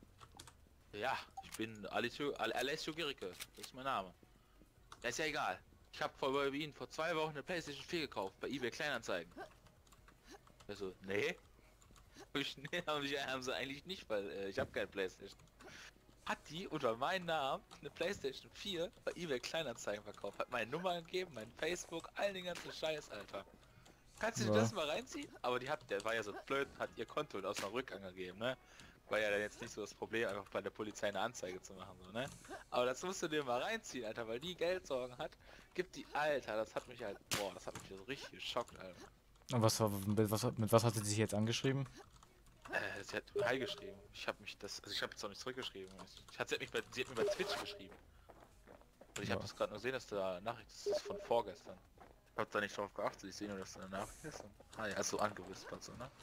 Ja, ich bin Alessio Gericke, das ist mein Name. Ja, ist ja egal. Ich habe bei Ihnen vor 2 Wochen eine Playstation 4 gekauft, bei eBay Kleinanzeigen. Also, nee. Nee, haben sie eigentlich nicht, weil ich habe keine Playstation. Hat die unter meinem Namen eine Playstation 4 bei eBay Kleinanzeigen verkauft, hat meine Nummer gegeben, mein Facebook, all den ganzen Scheiß, Alter. Kannst du dir Ja. das mal reinziehen? Aber der war ja so blöd, hat ihr Konto aus dem Rückgang gegeben, ne? War ja dann jetzt nicht so das Problem, einfach bei der Polizei eine Anzeige zu machen, so, ne? Aber das musst du dir mal reinziehen, Alter, weil die Geldsorgen hat, gibt die, Alter, das hat mich halt, boah, das hat mich so richtig geschockt, Alter. Und mit was hat sie sich jetzt angeschrieben? Sie hat Hi geschrieben. Ich habe jetzt auch nicht zurückgeschrieben. Sie hat mir bei Twitch geschrieben. Und ich habe Ja. das gerade nur gesehen, dass da Nachricht ist von vorgestern. Ich habe da nicht drauf geachtet, ich sehe nur, dass da eine Nachricht ist. Ah ja, ist so angewispert so, ne?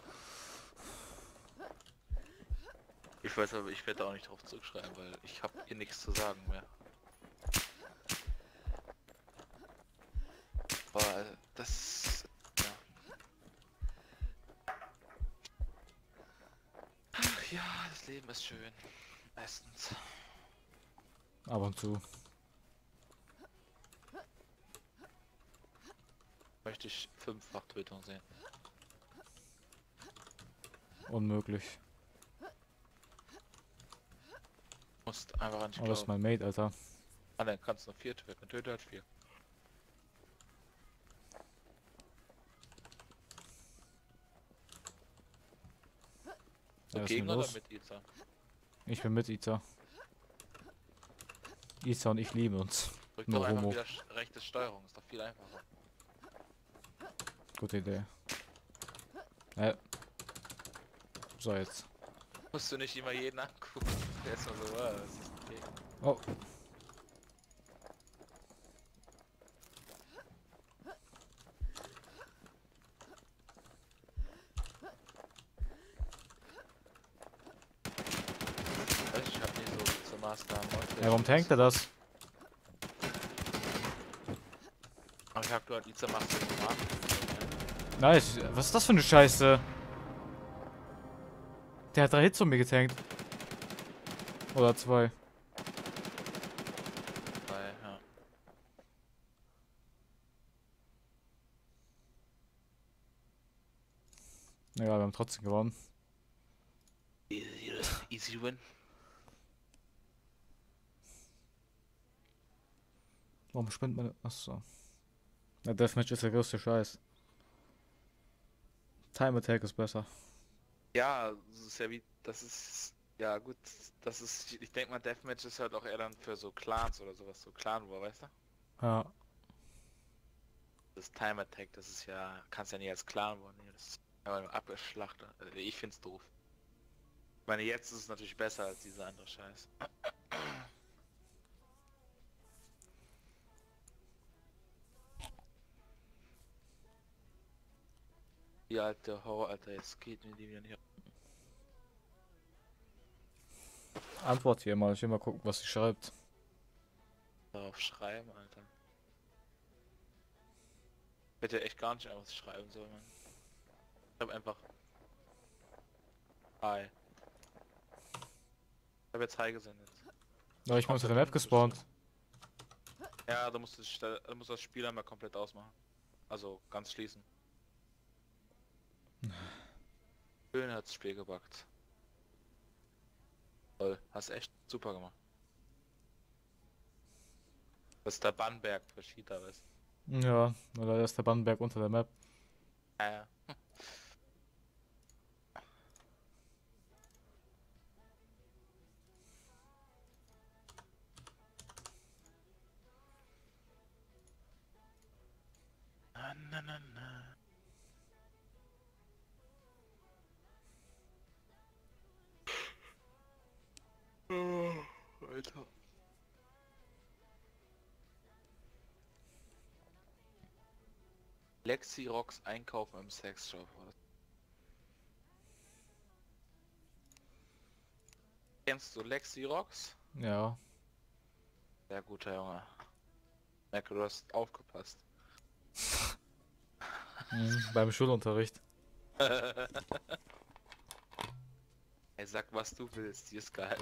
Ich weiß aber, ich werde da auch nicht drauf zurückschreiben, weil ich habe ihr nichts zu sagen mehr. Aber das... Ja. Ach ja, das Leben ist schön. Meistens. Ab und zu. Möchte ich 5-fach Tötung sehen. Unmöglich. Musst einfach an dich Aber das ist glauben. mein Mate, Alter. Ah, dann kannst du noch 4 töten. Ein Töter hat 4. Ja, was ist Gegen denn oder los? mit Iza? Ich bin mit Ita. Ita und ich lieben uns. Drück Nur doch einfach Homo. wieder rechte Steuerung, ist doch viel einfacher. Gute Idee. So jetzt. Musst du nicht immer jeden angucken. Der ist mal so, das ist okay. Oh. Weißt du, ich hab nie so zur Maßnahmen. Ja, warum tankt er das? Aber ich hab gehört, Iza macht so normal. Nice. Was ist das für eine Scheiße? Der hat 3 Hits um mir getankt. Oder 2. Weil, ja. Naja, wir haben trotzdem gewonnen. Easy win. Warum spinnt meine... Achso. Ja, Deathmatch ist der größte Scheiß. Time Attack ist besser. Ja, das ist ja wie, das ist, ja gut, das ist, ich denke mal, Deathmatch ist halt auch eher dann für so Clans oder sowas, so Clan War, weißt du? Ja. Das Time Attack, das ist ja, kannst ja nie als Clan War nehmen, das ist ja nur Abgeschlachter. Also ich find's doof. Ich meine, jetzt ist es natürlich besser als dieser andere Scheiß. Die alte Horror, Alter, jetzt geht mir die wieder nicht. Antwort hier mal. Ich will mal gucken, was sie schreibt. Darauf schreiben, Alter. Ich hätte echt gar nicht einfach schreiben sollen, man. Ich hab einfach... Hi. Ich hab jetzt Hi gesendet. Ja, ich bin unter der Map gespawnt. Ja, du musst das Spiel einmal komplett ausmachen. Also ganz schließen. Schön hat's Spiel gebackt. Toll, hast echt super gemacht. Das ist der Bannberg für Cheater, weißt Ja, oder ist der Bannberg unter der Map. du? Ja. Na, na, na, na. Oh, Alter. Lexi Rocks einkaufen im Sexshop. Kennst du Lexi Rocks? Ja. Sehr guter Junge. Merke, du hast aufgepasst. Beim Schulunterricht. Ey, sag was du willst, die ist geil.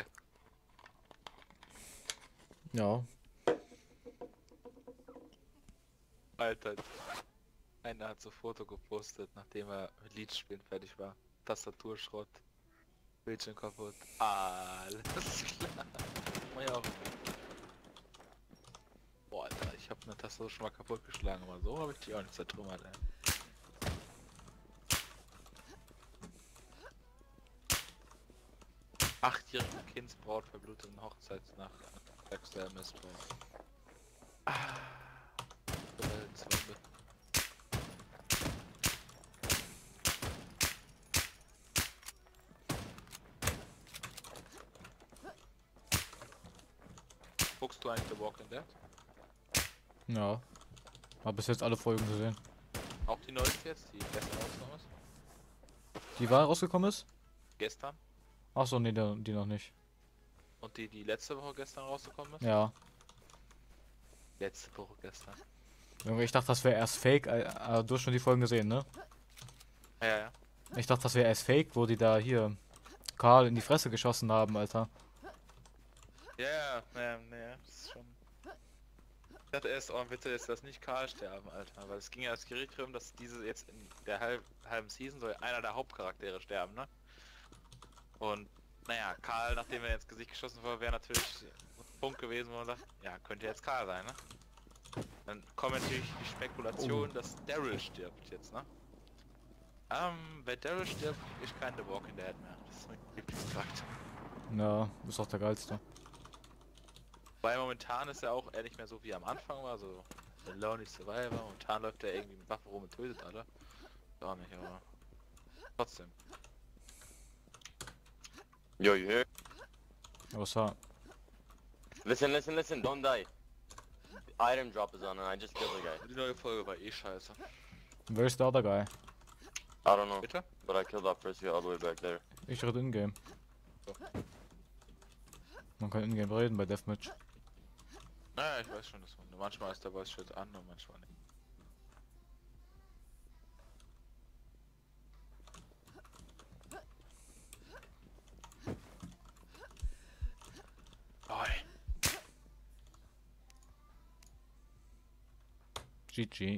Ja. Alter. Einer hat so Foto gepostet, nachdem er mit Liedspielen fertig war. Tastaturschrott. Bildschirm kaputt. Alles klar. Mach ich auch. Boah, Alter, ich habe eine Tastatur schon mal kaputt geschlagen, aber so habe ich die auch nicht zertrümmert, ey. Achtjährige Kindsbraut verbluteten Hochzeitsnacht. Sexueller Missbrauch. Zwei. Guckst du eigentlich The Walking Dead? Ja. Hab bis jetzt alle Folgen gesehen. Auch die neueste jetzt, die gestern rausgekommen ist? Die Wahl rausgekommen ist? Gestern? Achso, nee, die noch nicht. Und die letzte Woche gestern rausgekommen ist? Ja. Letzte Woche gestern. Junge, ich dachte, das wäre erst Fake. Du hast schon die Folgen gesehen, ne? Ja, ja. Ich dachte, das wäre erst Fake, wo die da hier Karl in die Fresse geschossen haben, Alter. Ja, ja, das ist schon... Ich dachte erst, oh bitte ist das nicht Karl sterben, Alter. Weil es ging ja das Gerücht drum, dass diese jetzt in der halben Season soll einer der Hauptcharaktere sterben, ne? Und naja, Karl, nachdem er ins Gesicht geschossen wurde, wäre natürlich ein Punkt gewesen, wo man sagt, ja, könnte jetzt Karl sein, ne? Dann kommt natürlich die Spekulation, dass Daryl stirbt jetzt, ne? Wenn Daryl stirbt, ich kein The Walking Dead mehr. Das ist mein Lieblingscharakter. Ja, ist auch der geilste. Weil momentan ist er auch eher nicht mehr so wie am Anfang war, so der Lonely Survivor. Momentan läuft er irgendwie mit Waffe rum und tötet alle. Gar nicht, aber trotzdem. Yo, you hear? Was war? Listen, listen, listen, don't die. Item drop is on and I just killed the guy. Die neue Folge war eh scheiße. Where's the other guy? I don't know, Bitte? but I killed that first guy all the way back there. Ich rede in-game. So. Man kann in-game reden bei Deathmatch. Naja, ich weiß schon, dass manchmal ist der Voice Chat an und manchmal nicht. Oi. GG.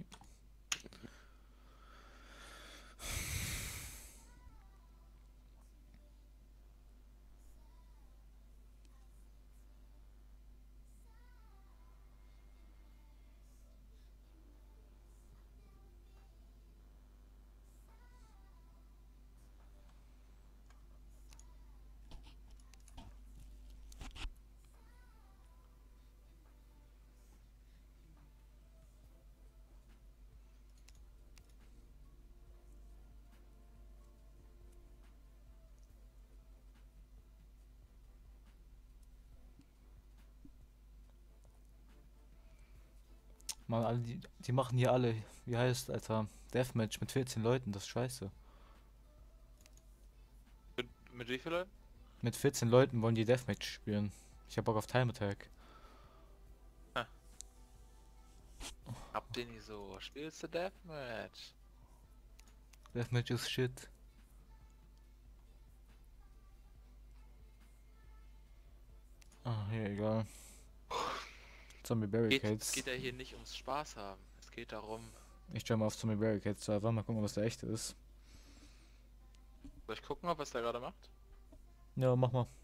Mann, alle, die machen hier alle, wie heißt, Alter, Deathmatch mit 14 Leuten, das ist scheiße. Mit wie vielen? Mit 14 Leuten wollen die Deathmatch spielen. Ich hab Bock auf Time Attack. Habt ihr nie so? Spielst du Deathmatch? Deathmatch ist shit. Ah, hier, egal. Zombie Es Barricades. geht ja hier nicht ums Spaß haben. Es geht darum... Ich stelle mal auf Zombie Barricades Server, mal gucken, was der echte ist. Soll ich gucken, was der gerade macht? Ja, mach mal.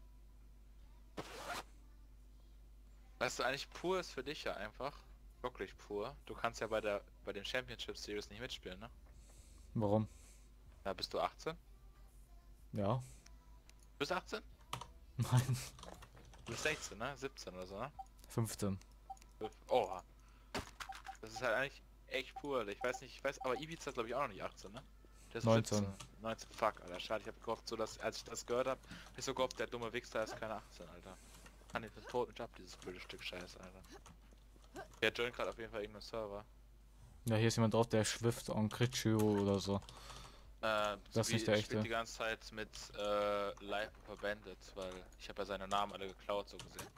Weißt du, eigentlich pur ist für dich ja einfach. Wirklich pur. Du kannst ja bei den Championship Series nicht mitspielen, ne? Warum? Da bist du 18? Ja. Du bist 18? Nein. Du bist 16, ne? 17 oder so, ne? 15. Oh. Das ist halt eigentlich echt pur. Ich weiß nicht, aber Ibiza ist glaube ich auch noch nicht 18, ne? Der ist 19. 17. 19. Fuck, Alter. Schade, ich hab gehofft, so dass, als ich das gehört hab, ich so gehofft, der dumme Wichser ist keine 18, Alter. Kann ich den toten Job, dieses blöde Stück Scheiße, Alter. Der joint gerade auf jeden Fall irgendeinen Server. Ja, hier ist jemand drauf, der schwifft on Critchio oder so. Das ist nicht der spielt echte. die ganze Zeit mit Live Bandit, weil ich habe ja seine Namen alle geklaut, so gesehen.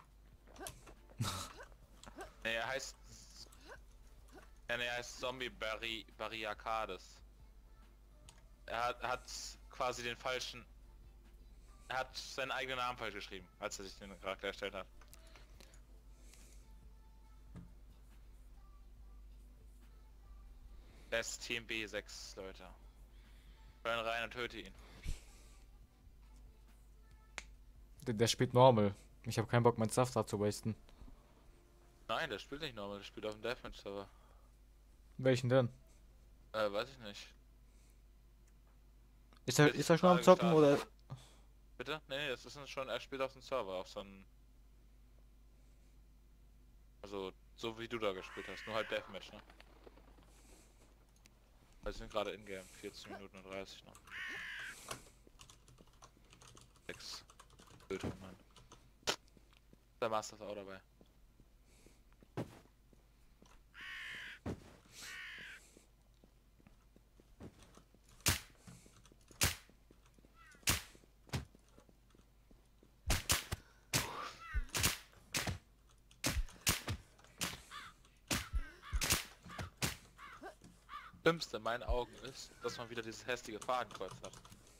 Nee, er heißt... Ja, nee, er heißt Zombie Barriacades. Er hat quasi den falschen... Er hat seinen eigenen Namen falsch geschrieben, als er sich den Charakter erstellt hat. Er ist Team B6, Leute. Rein rein und töte ihn. Der spielt normal. Ich habe keinen Bock, mein Stuff da zu wasten. Nein, der spielt nicht normal, der spielt auf dem Deathmatch-Server. Welchen denn? Weiß ich nicht. Ist er Jetzt schon am Frage Zocken gestartet. oder? Bitte? Nee, das ist schon, er spielt auf dem Server, auf so einen... Also, so wie du da gespielt hast, nur halt Deathmatch, ne? Wir sind gerade in-game, 14 Minuten und 30 noch. 6. Bildung, Mann. Der Master ist auch dabei. Schlimmste in meinen Augen ist, dass man wieder dieses hässliche Fadenkreuz hat.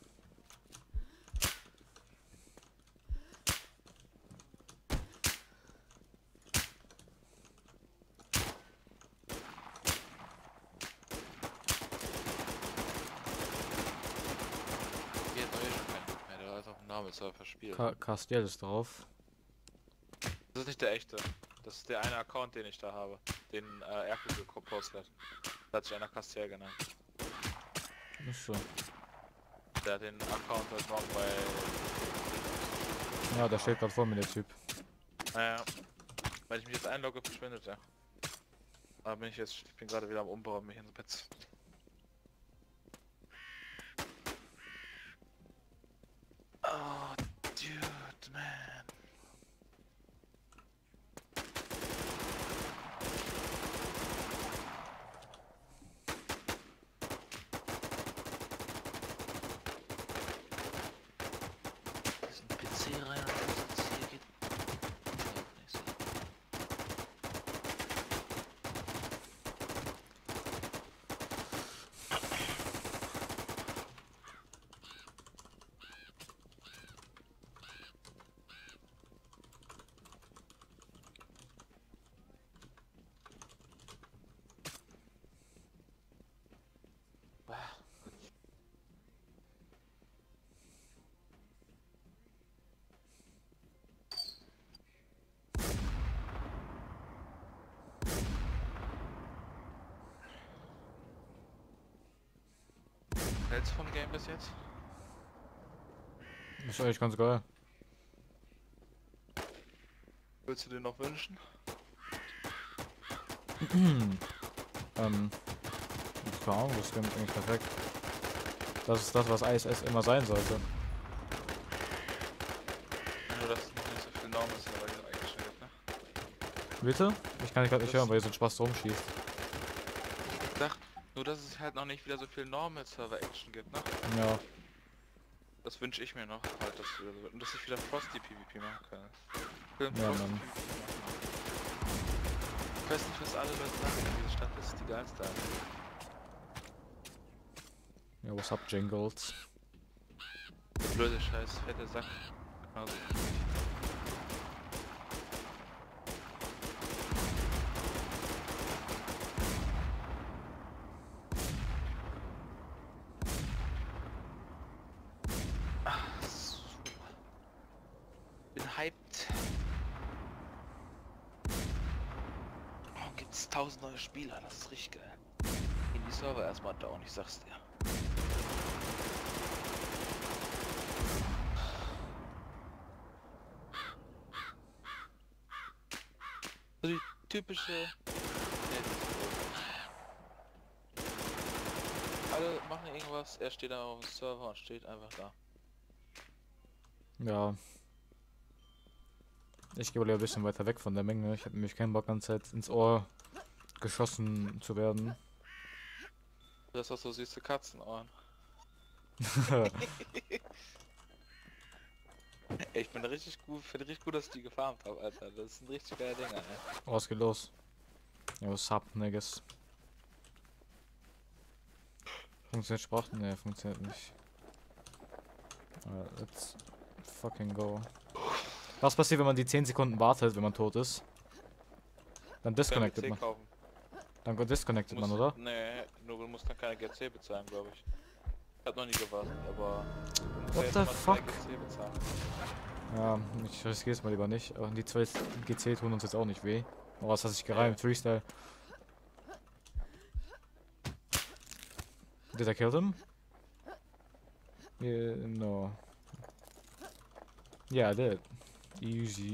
Hier hat schon keinen Bock mehr, der ist auf dem Namensserver verspielt. Castiel ist drauf. Das ist nicht der echte. Das ist der eine Account, den ich da habe. Den Erkel gepostet hat. Da hat sich einer Castiel genannt. Ist so. Der hat den Account heute Morgen bei... Ja, der steht gerade vor mir, der Typ. Naja, weil ich mich jetzt einlogge, verschwindet er. Aber bin ich bin gerade wieder am Umbauen, mich ins Bett. Oh, dude, man. Diesen PC rein und das jetzt hier geht. Überhaupt nicht so. Hältst du vom Game bis jetzt? Ist eigentlich ganz geil. Willst du dir noch wünschen? Keine Ahnung, das Game ist eigentlich perfekt. Das ist das, was ISS immer sein sollte. Nur dass es noch nicht so viel Norm ist, aber hier eingestellt, ne? Bitte? Ich kann dich gerade nicht hören, weil hier so ein Spaß rumschießt. Nur dass es halt noch nicht wieder so viel Normal Server Action gibt, ne? Ja. Das wünsche ich mir noch, halt, und dass ich wieder Frosty PvP machen kann. Ich will Ja, Frosty Mann. PvP machen. Ich weiß nicht, was alle Leute sagen, diese Stadt ist die geilste. Ja, what's up, Jingles? Der blöde Scheiß, fette Sack. Genauso. jetzt 1000 neue Spieler, das ist richtig geil. In die Server erstmal down, ich sag's dir. So die typische... Alle machen irgendwas, er steht da auf dem Server und steht einfach da. Ja. Ich gehe lieber ein bisschen weiter weg von der Menge. Ich habe nämlich keinen Bock, ganze Zeit ins Ohr geschossen zu werden. Das hast so süße Katzenohren. Ey, ich bin richtig gut, finde richtig gut, dass ich die gefarmt habe, Alter. Das ist ein richtig geiler Dinger, ey. Was geht los? Yo, sup, niggas. Funktioniert Sprache? Ne, funktioniert nicht. Let's fucking go. Was passiert, wenn man die 10 Sekunden wartet, wenn man tot ist? Dann disconnected man. Kaufen. Dann disconnected man, oder? Nee, nur du musst dann keine GC bezahlen, glaube ich. Ich hab noch nie gewartet, aber... What the fuck? Ja, ich riskiere es mal lieber nicht. Aber die 2 GC tun uns jetzt auch nicht weh. Oh, was hat sich gereimt? Freestyle. Did I kill him? Yeah, no. Yeah, I did. Easy.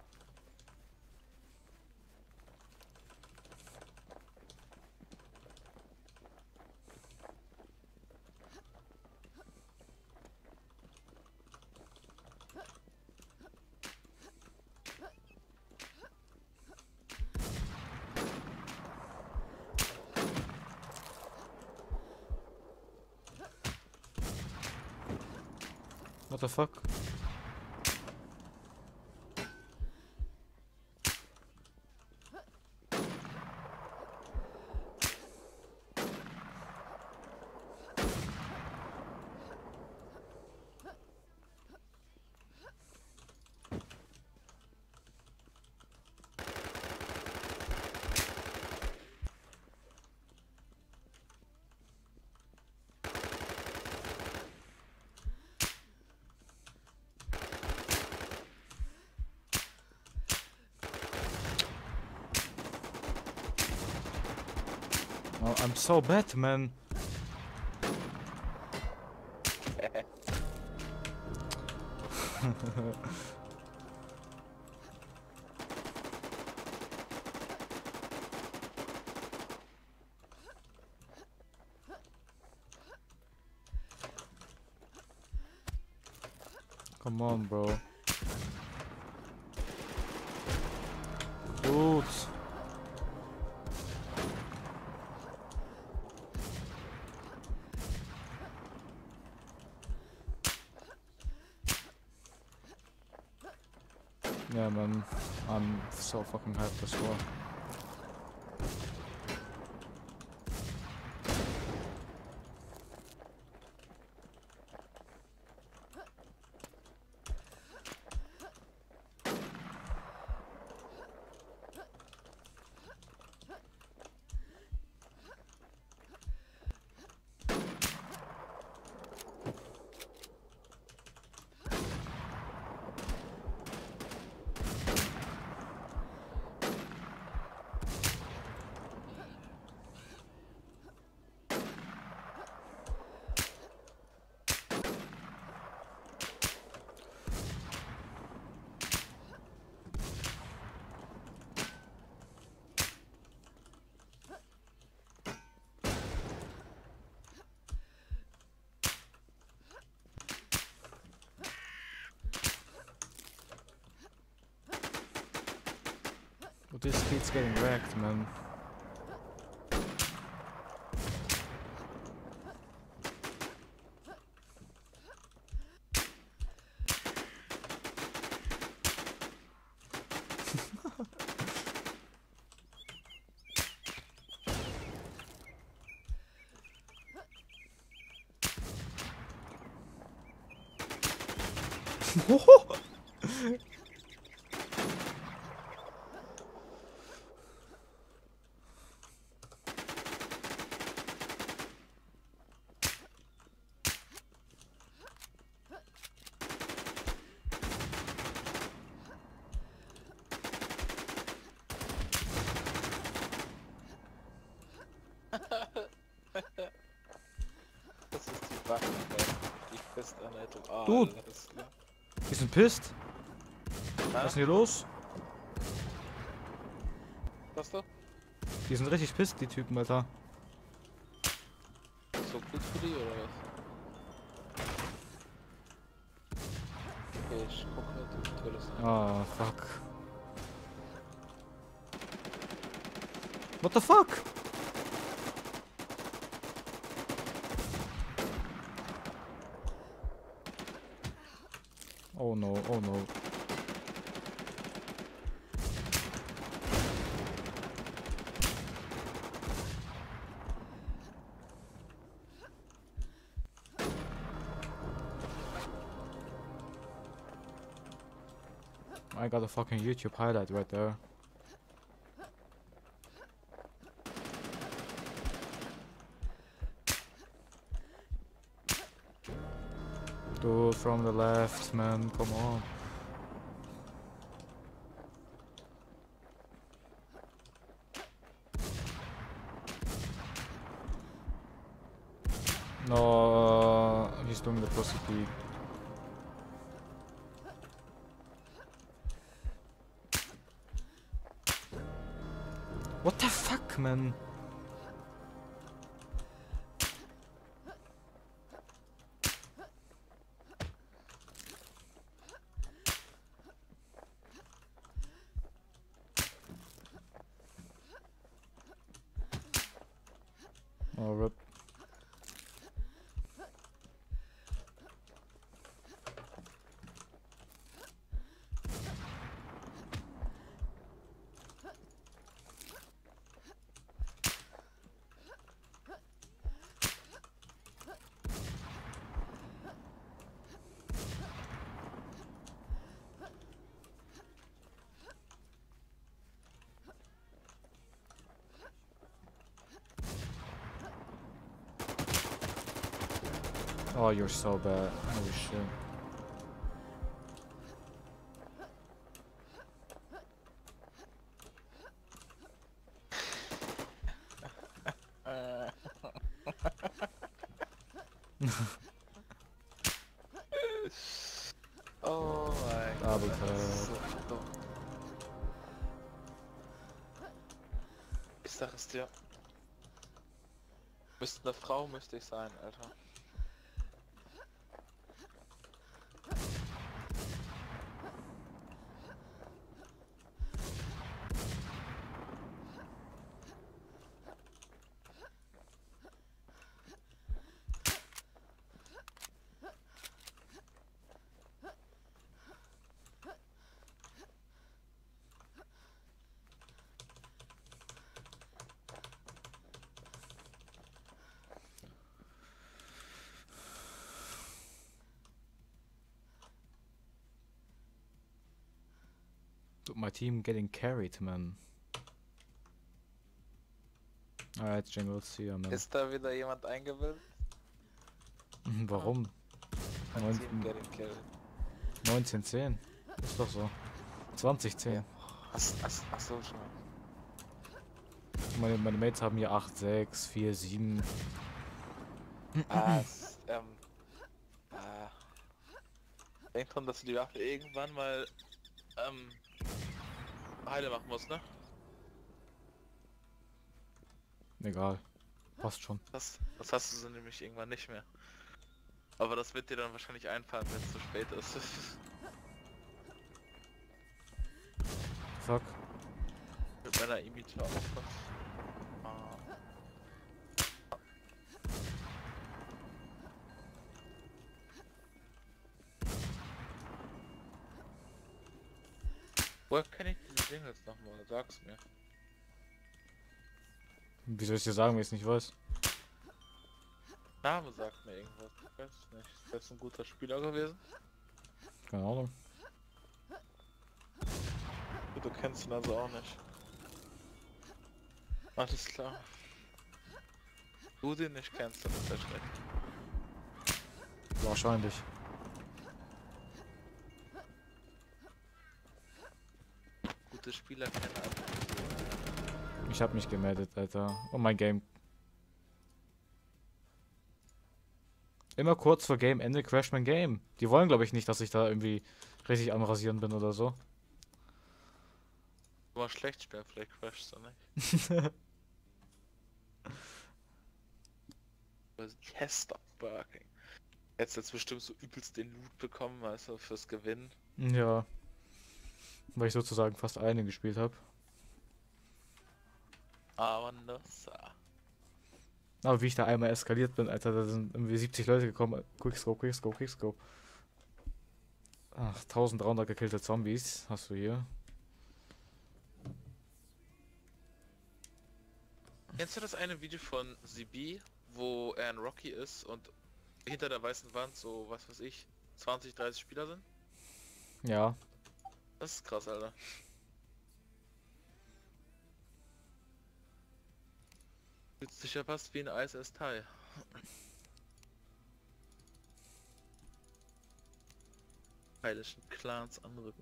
What the fuck? Oh, I'm so bad, man. Come on, bro. Gut. Yeah, man, I'm so fucking hyped as well. But this kid's getting wrecked, man. Waffen, die Festanleitung. Ah, Du! alles klar. Die sind pisst. Was ist denn hier los? Was du? Die sind richtig pisst, die Typen, Alter. So gut für die oder was? Okay, ich guck halt im Tolles an. Ah, fuck. What the fuck? Oh no, oh no. I got a fucking YouTube highlight right there. Dude, from the left, man, come on. No, he's doing the pussy peek. What the fuck, man? Oh, rip. Oh, you're so bad. Holy shit. Oh mein Gott. Double das tap. ist so dumm. Ich sag es dir. Müsste eine Frau, müsste ich sein, Alter. Dude, my team getting carried, man. Alright, Jingle, see ya, man. Ist da wieder jemand eingewillt? Warum? Mein Neun- Team getting killed. 1910. Ist doch so. 2010. Achso, schon. Meine Mates haben hier 8, 6, 4, 7. Denk dran, dass du die Waffe irgendwann mal, heile machen musst, ne? Egal. Passt schon. Das hast du so nämlich irgendwann nicht mehr. Aber das wird dir dann wahrscheinlich einfallen, wenn es zu spät ist. Fuck. Mit meiner Imita aufpassen. Woher kenne ich diese Jingles nochmal? Sag's mir. Wie soll ich dir sagen, wenn ich es nicht weiß? Name sagt mir irgendwas. Ich weiß es nicht. Ist das ein guter Spieler gewesen? Keine Ahnung. Du kennst ihn also auch nicht. Alles klar. Du den nicht kennst, dann ist er schlecht. Wahrscheinlich. Gute Spieler kennen einfach. Ich hab mich gemeldet, Alter. Oh, mein Game. Immer kurz vor Game-Ende crasht mein Game. Die wollen, glaube ich, nicht, dass ich da irgendwie richtig am Rasieren bin oder so. Mal schlecht spielen, vielleicht crashst du nicht. Chester Barking. Jetzt bestimmt so übelst den Loot bekommen, weißt du, fürs Gewinnen. Ja. Weil ich sozusagen fast eine gespielt habe. Aber das. Aber wie ich da einmal eskaliert bin, Alter, da sind irgendwie 70 Leute gekommen. Quickscope, Quickscope, Quickscope. Ach, 1300 gekillte Zombies hast du hier. Kennst du das eine Video von ZB, wo er ein Rocky ist und hinter der weißen Wand so, was weiß ich, 20, 30 Spieler sind? Ja. Das ist krass, Alter. Fühlt sich ja fast wie ein ISS-Teil. Heilischen Clans anrücken.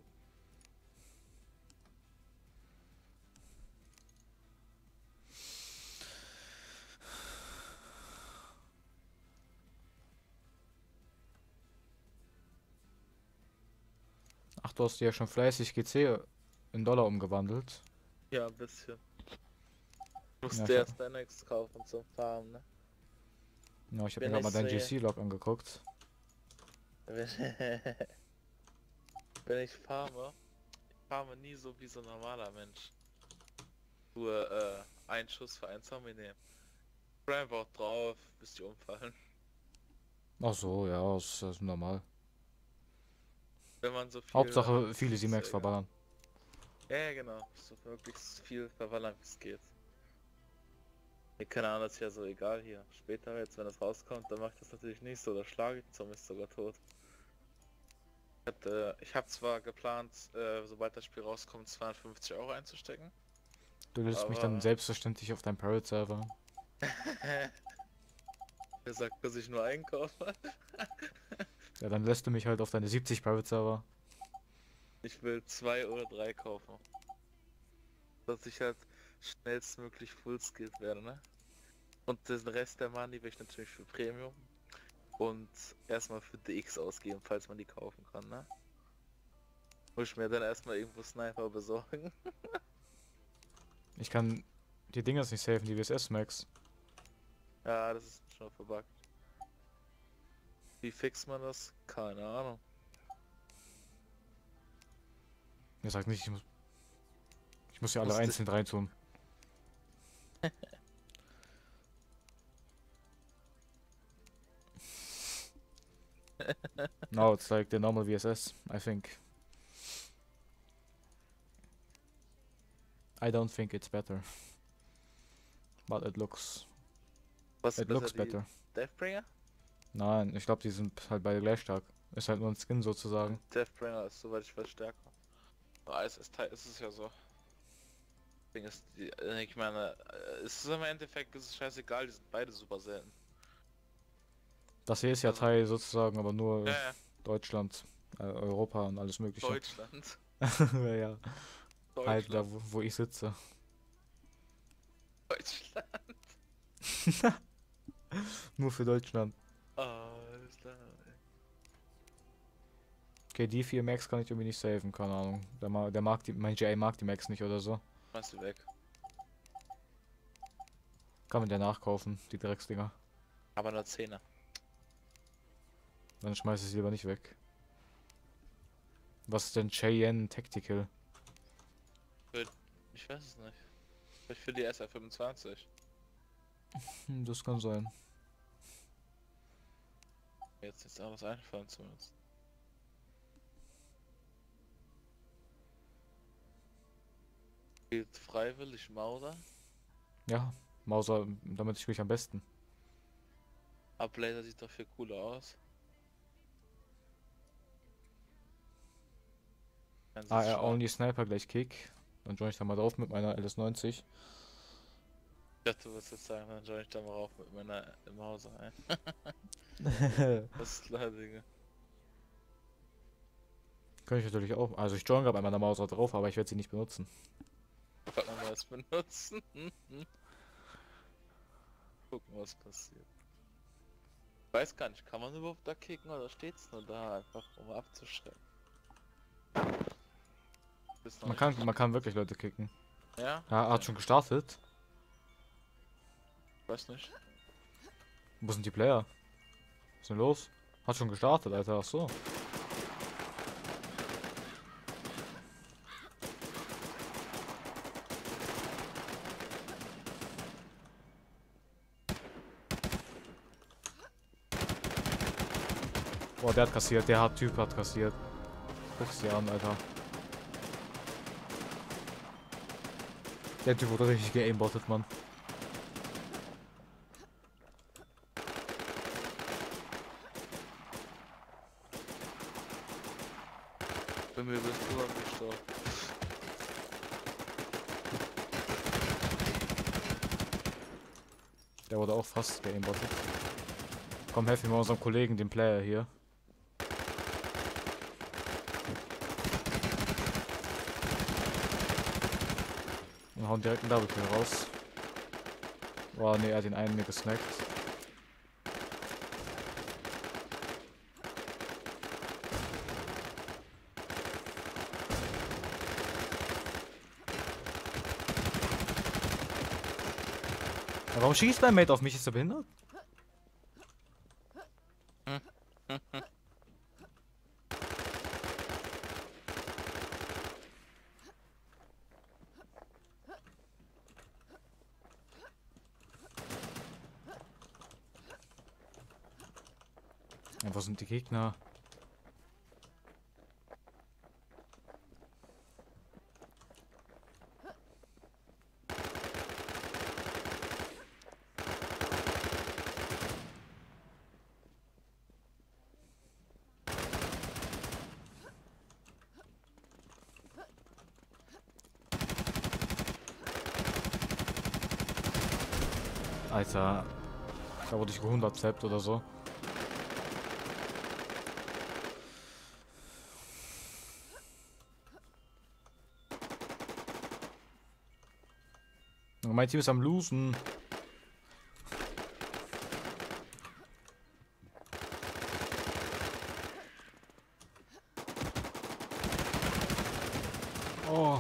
Ach, du hast ja schon fleißig GC in Dollar umgewandelt. Ja, ein bisschen. Musst Ja, du erst dein Next kaufen zum Farmen, ne? Ja, ich habe Wenn mir gerade mal ich deinen sehe- GC-Log angeguckt. Wenn ich farme nie so wie so ein normaler Mensch. Nur einen Schuss für einen Zombie nehmen. Spray einfach drauf, bis die umfallen. Ach so, ja, das ist normal. Wenn man so viel... Hauptsache viele ist C-Max egal. verballern. Ja, genau. So möglichst viel verballern, wie es geht. Ja, keine Ahnung, das ist ja so egal hier. Später, jetzt wenn das rauskommt, dann mache ich das natürlich nicht so. Da schlage ich Zombies sogar tot. Ich habe zwar geplant, sobald das Spiel rauskommt, 250 € einzustecken. Du lässt mich dann Aber- selbstverständlich auf deinem Pirate-Server. Wer sagt, dass ich nur einkaufe? Ja, dann lässt du mich halt auf deine 70 Pirate-Server. Ich will 2 oder 3 kaufen. Dass ich halt schnellstmöglich fullskilled werde, ne? Und den Rest der Money will ich natürlich für Premium. Und erstmal für DX ausgeben, falls man die kaufen kann, ne? Muss ich mir dann erstmal irgendwo Sniper besorgen. Ich kann die Dinger nicht safen, die WSS-Max. Ja, das ist schon verbuggt. Wie fixt man das? Keine Ahnung. Er sagt nicht, ich muss ja alle Musste- einzeln reintun. No, it's like the normal VSS, I think. I don't think it's better. But it looks Was ist looks besser, die better. Deathbringer? Nein, ich glaube, die sind halt beide gleich stark. Ist halt nur ein Skin sozusagen. Deathbringer ist, soweit ich weiß, stärker. Bei ISS-Teil ist es ja so. Ding ist, ich meine, es ist im Endeffekt ist es scheißegal, die sind beide super selten. Das hier ist ja Also- Teil sozusagen, aber nur Ja, ja. Deutschland, Europa und alles mögliche. Deutschland. Ja, halt da, Deutschland. wo ich sitze. Deutschland. Nur für Deutschland. Alles klar. Okay, die 4 Max kann ich irgendwie nicht saven, keine Ahnung. Der mag die, mein GA mag die Max nicht oder so. Machst du weg. Kann man ja nachkaufen, die Drecksdinger. Aber nur 10er. Dann schmeiß ich sie lieber nicht weg. Was ist denn Cheyenne Tactical? Ich weiß es nicht. Ich für die SR25. Das kann sein. Jetzt ist alles einfallen zumindest. Spielt freiwillig Mauser. Ja, Mauser, damit spiele ich am besten. Ablaser sieht doch viel cooler aus. Dann sieht's AR schon- Only Sniper gleich Kick. Dann join ich da mal drauf mit meiner LS90. Ich dachte, du wirst jetzt sagen, dann join ich da mal rauf mit meiner Mauser ein. Das ist klar, Digga. Könnte ich natürlich auch. Also ich join gerade bei meiner Mauser drauf, aber ich werde sie nicht benutzen. Kann man das benutzen? Gucken, was passiert. Weiß gar nicht, kann man überhaupt da kicken oder steht's nur da einfach, um abzuschrecken? Ist noch Man kann wirklich Leute kicken. nicht- Ja? Ja, hat schon gestartet. Weiß nicht. Wo sind die Player? Was ist denn los? Hat schon gestartet, Alter. Ach so. Boah, der hat kassiert. Typ hat kassiert. Guck's dir an, Alter. Der Typ wurde richtig geaimbottet, Mann. Bei mir bist du am gestorben. Der wurde auch fast geaimbottet. Komm, helfen wir mal unserem Kollegen, dem Player hier. Und hauen direkt einen Double Kill raus. Boah, ne, er hat den einen mir gesnackt. Ja, warum schießt mein Mate auf mich? Ist er behindert? Ja, wo sind die Gegner? Alter, da wurde ich 100 zappt oder so. Mein Team ist am Losen. Oh.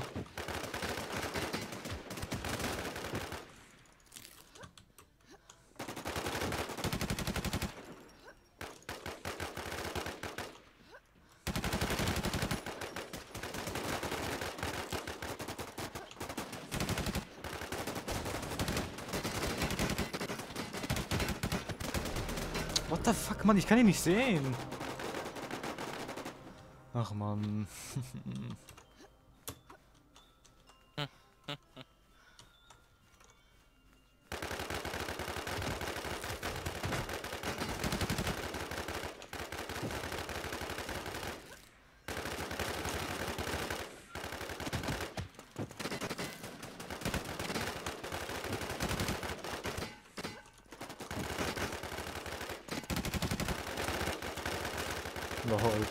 What the fuck, Mann, ich kann ihn nicht sehen. Ach, Mann. Lol.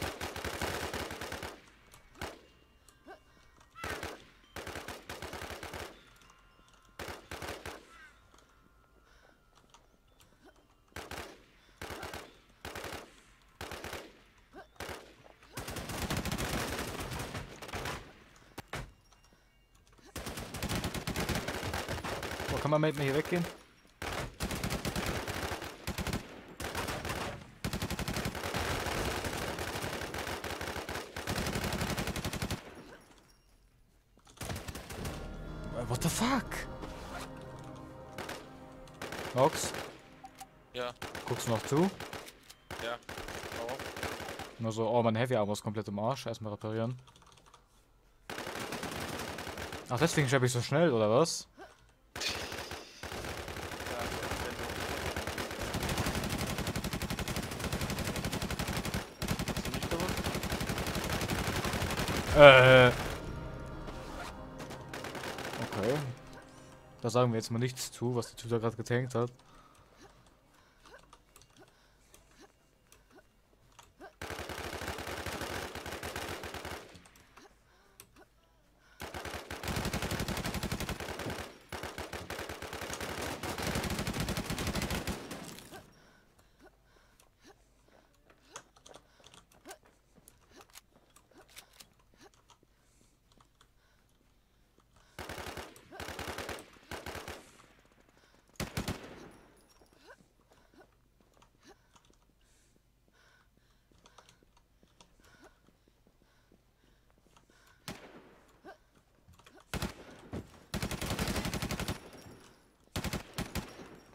Oh, kann man mit mir hier weggehen? What the fuck? Nox, Ja, guckst du noch zu? ja. Auch. Nur so, oh, mein Heavy Armor ist komplett im Arsch. Erstmal reparieren. Ach, deswegen schreibe ich so schnell, oder was? Ja, wenn du... Hast du nicht gewusst? Okay. Da sagen wir jetzt mal nichts zu, was der Typ da gerade getankt hat.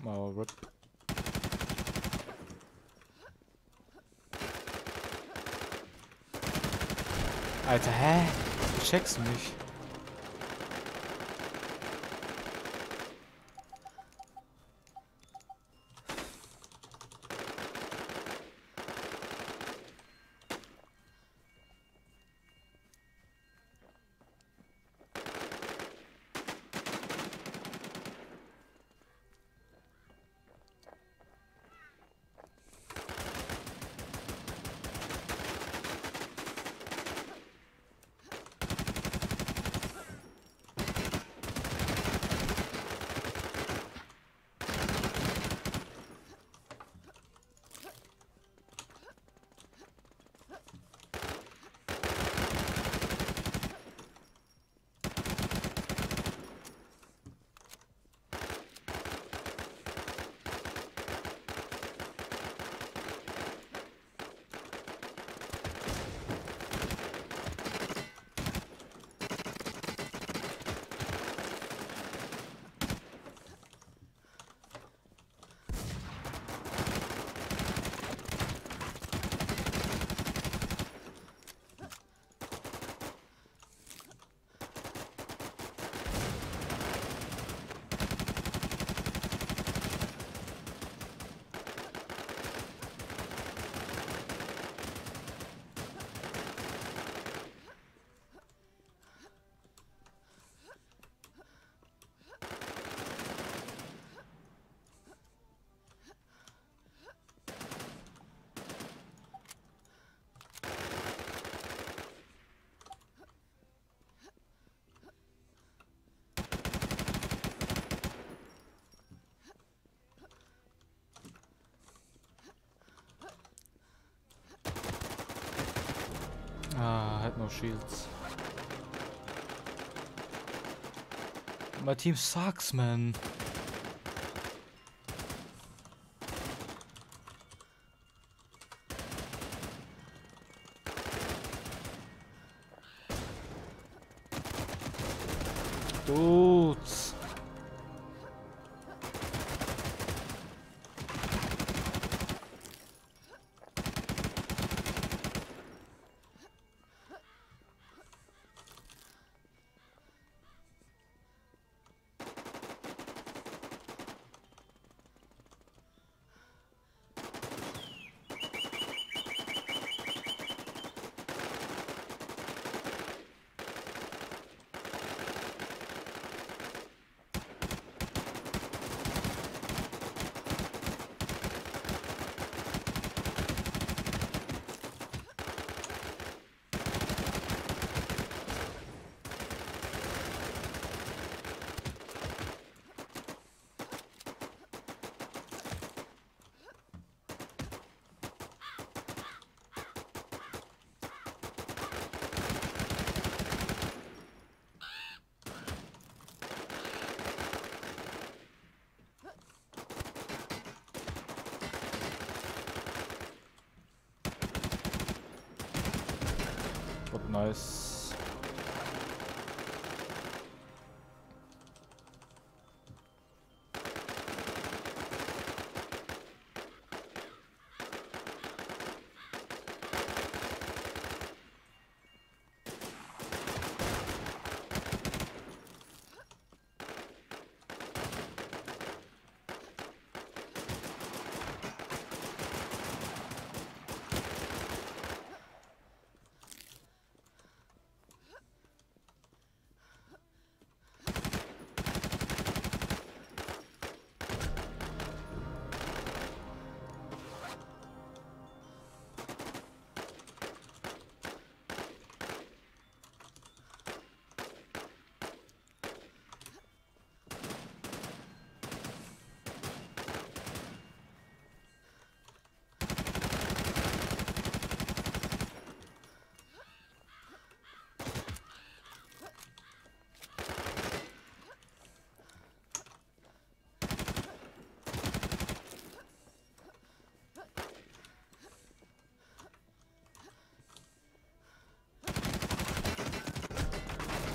Oh, gut. Alter, hä? Du checkst mich. Ah, had no shields. My team sucks, man. Dudes. But nice.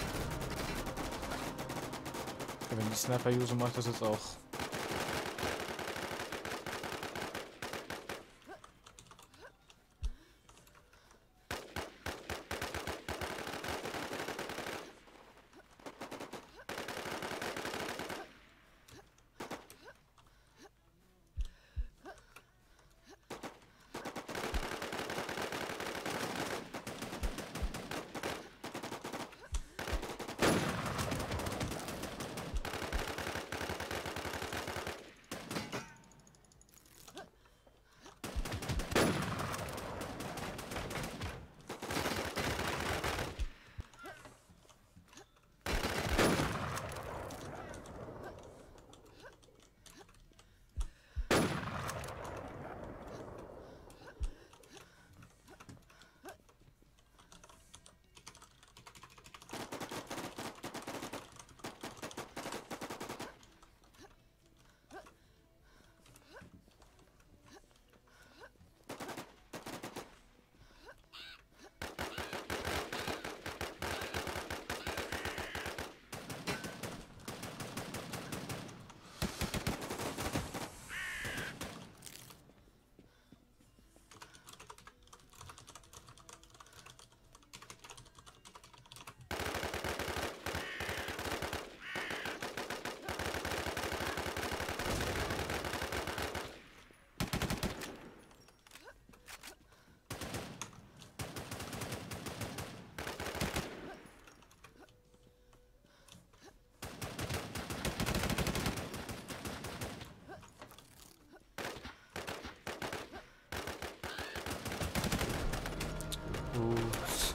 Wenn die Sniper-User macht das jetzt auch. tut's.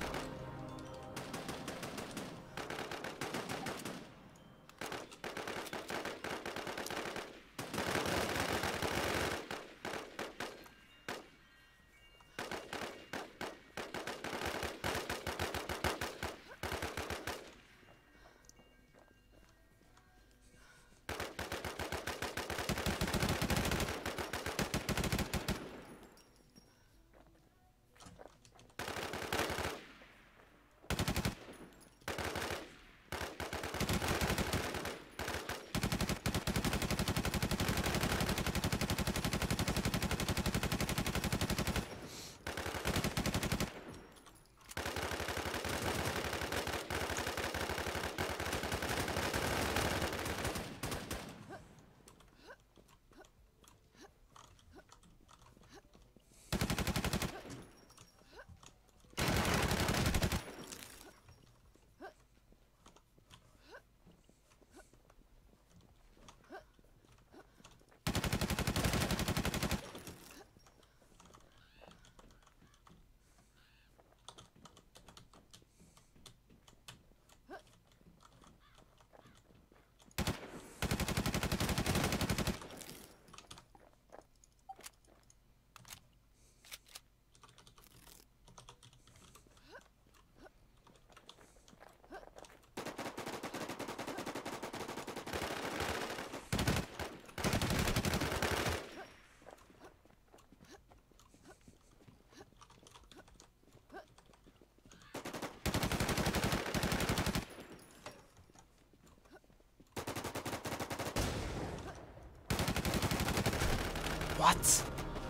What?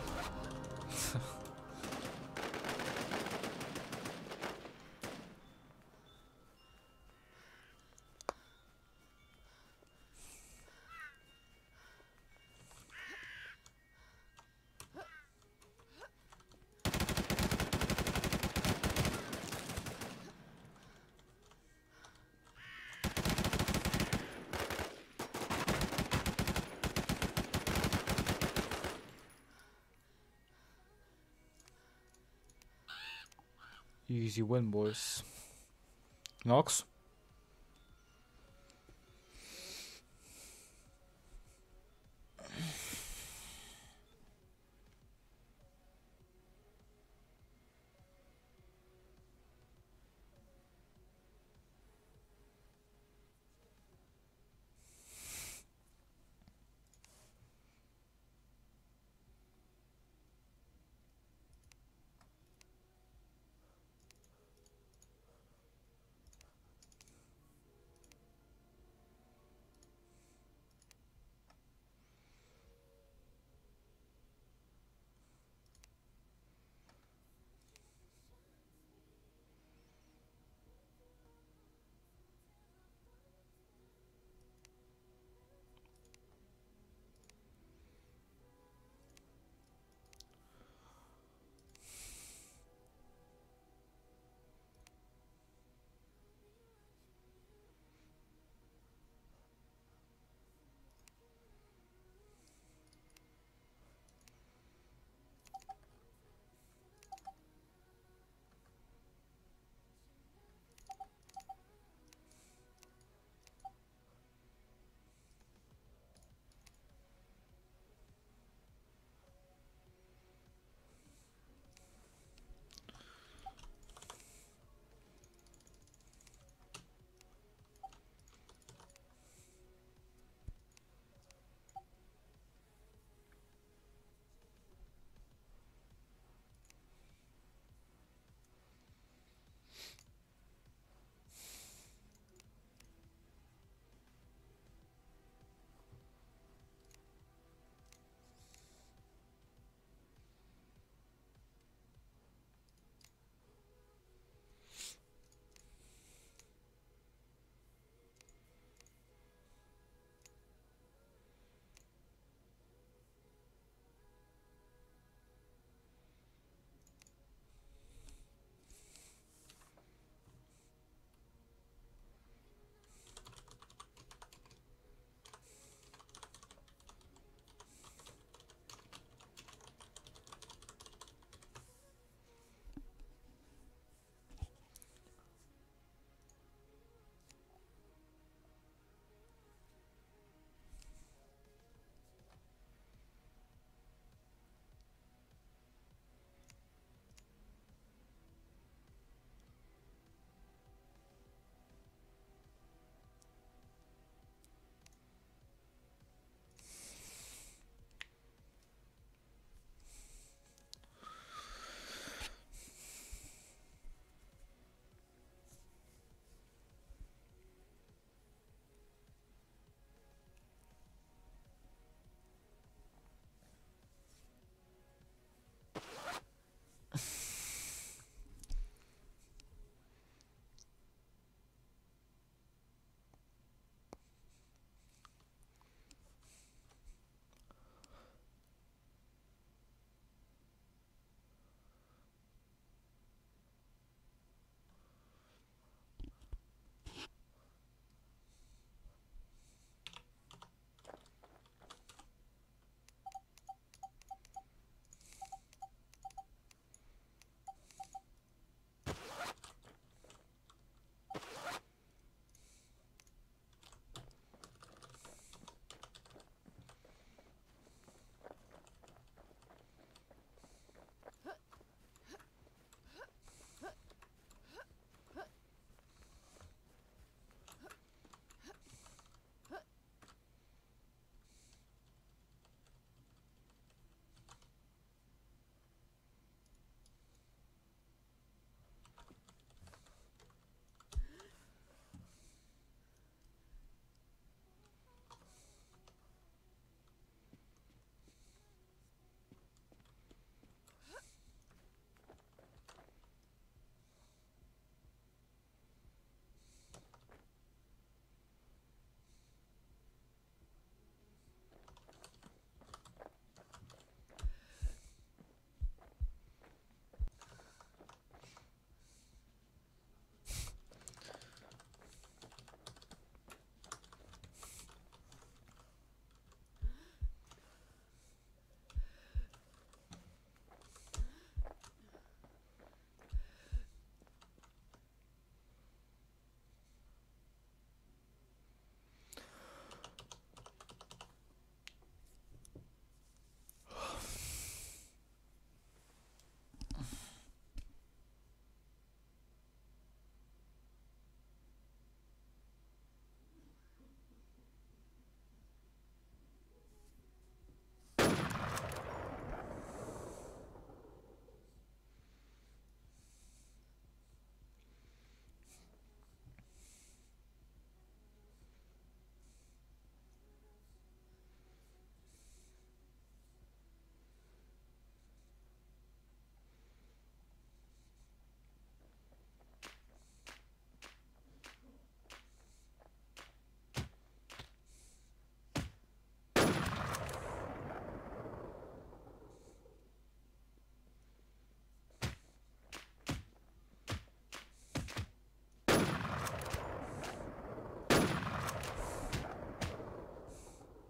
Easy win, boys. Nox?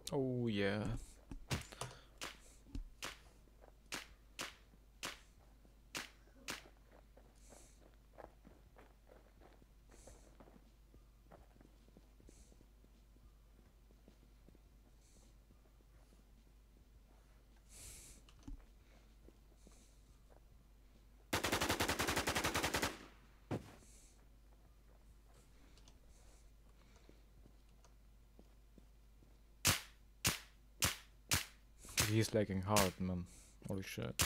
Oh yeah. He's lagging hard, man. Holy shit.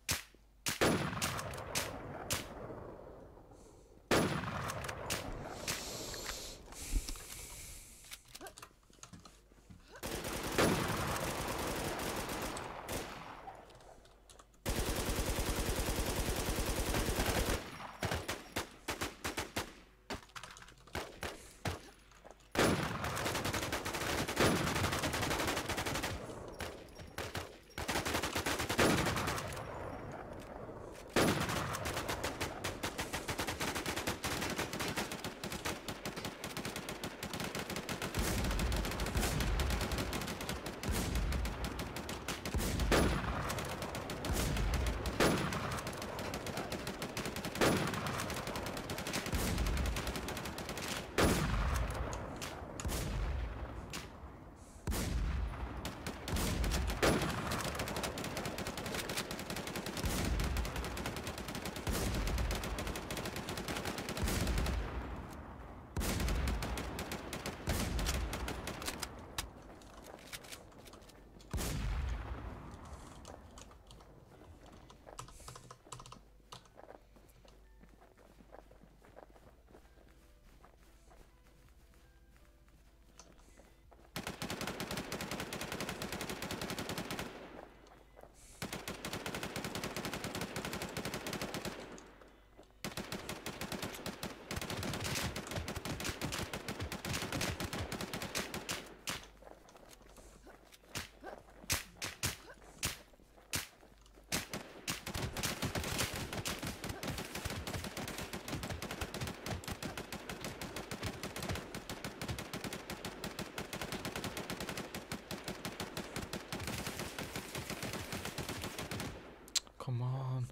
Come on.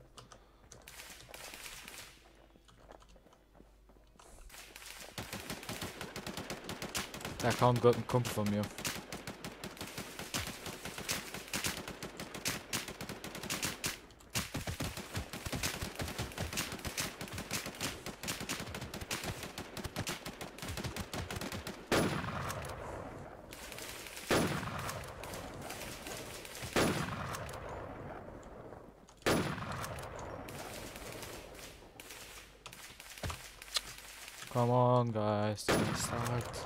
Der Account gehört ein Kumpel von mir. Come on, guys, don't start.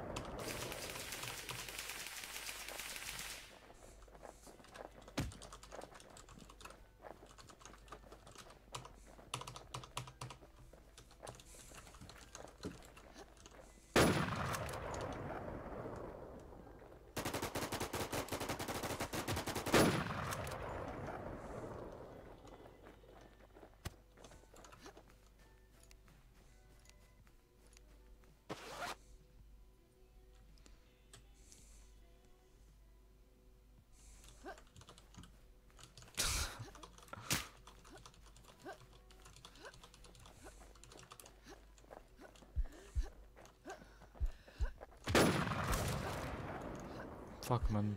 Fuck, man.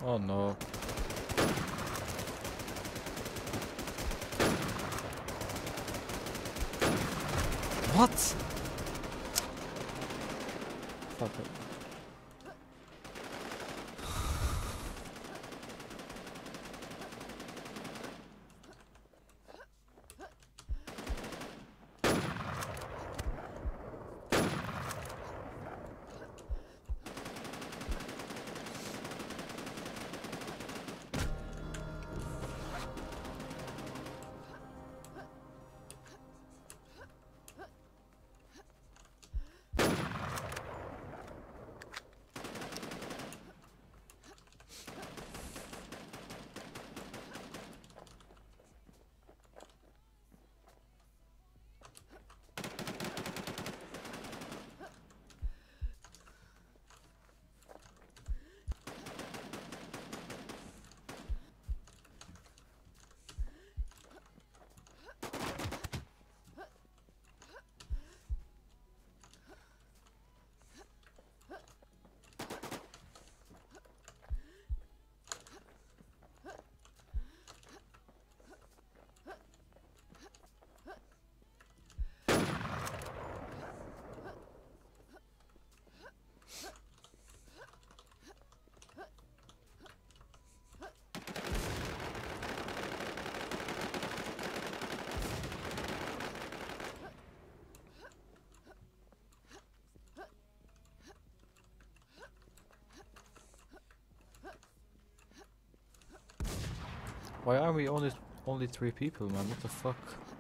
Oh no. What? Fuck it. Why are we only 3 people, man? What the fuck?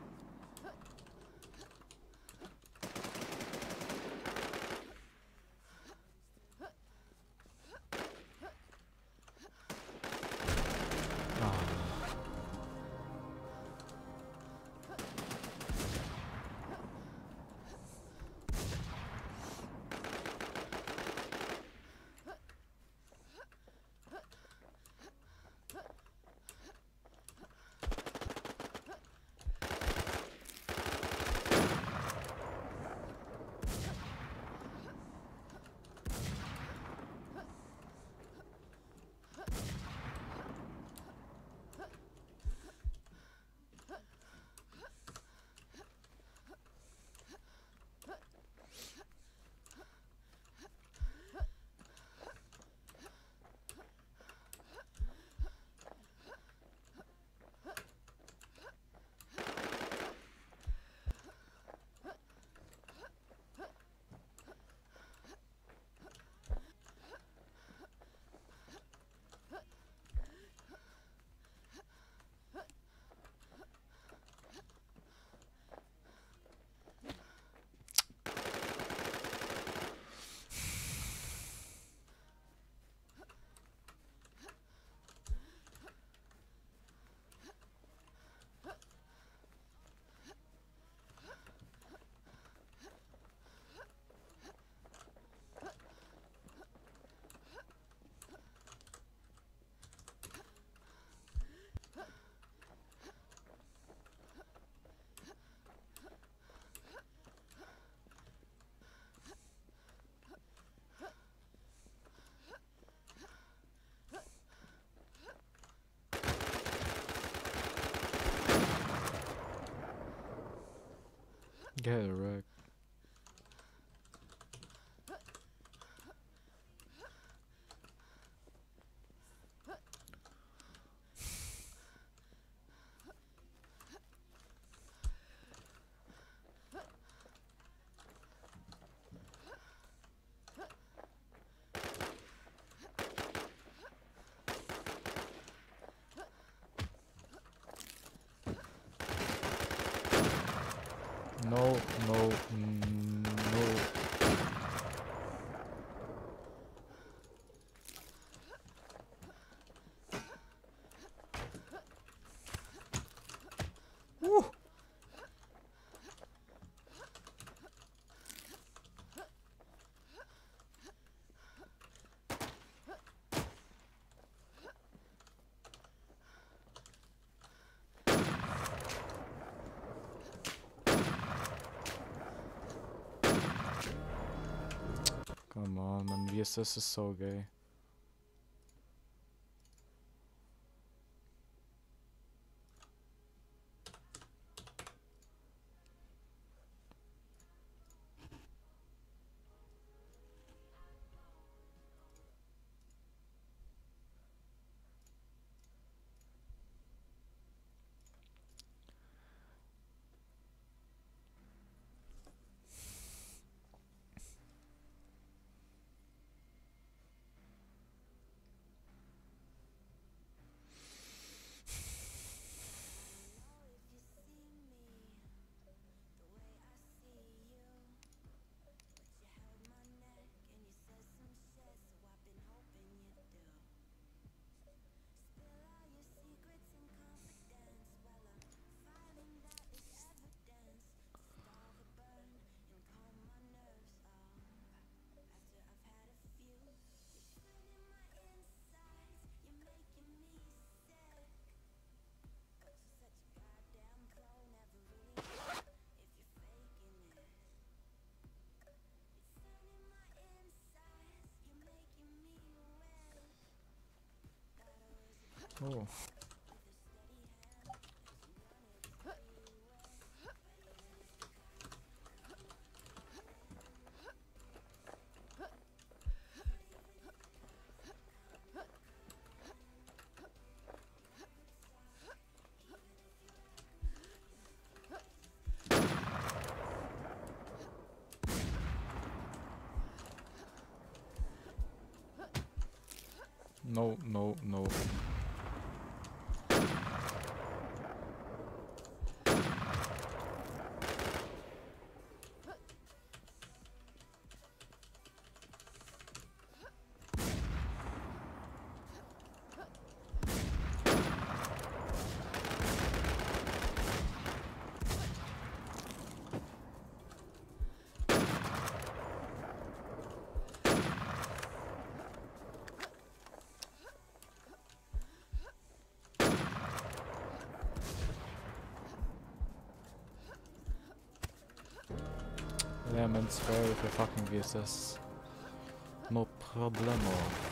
Get a wreck. No, no, no. Woo. Come on, man, VSS is so gay. Oh. No, no, no. Lemon spray för fucking visas. No problemo.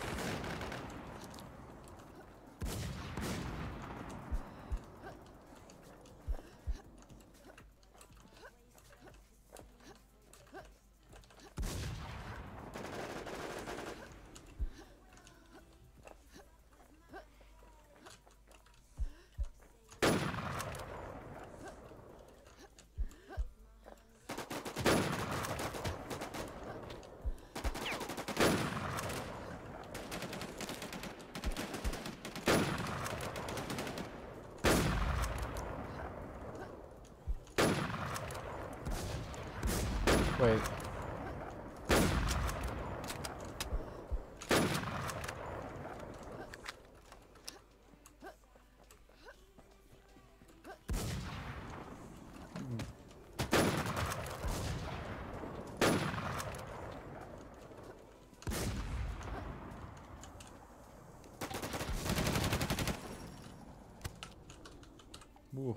Wait. Ooh.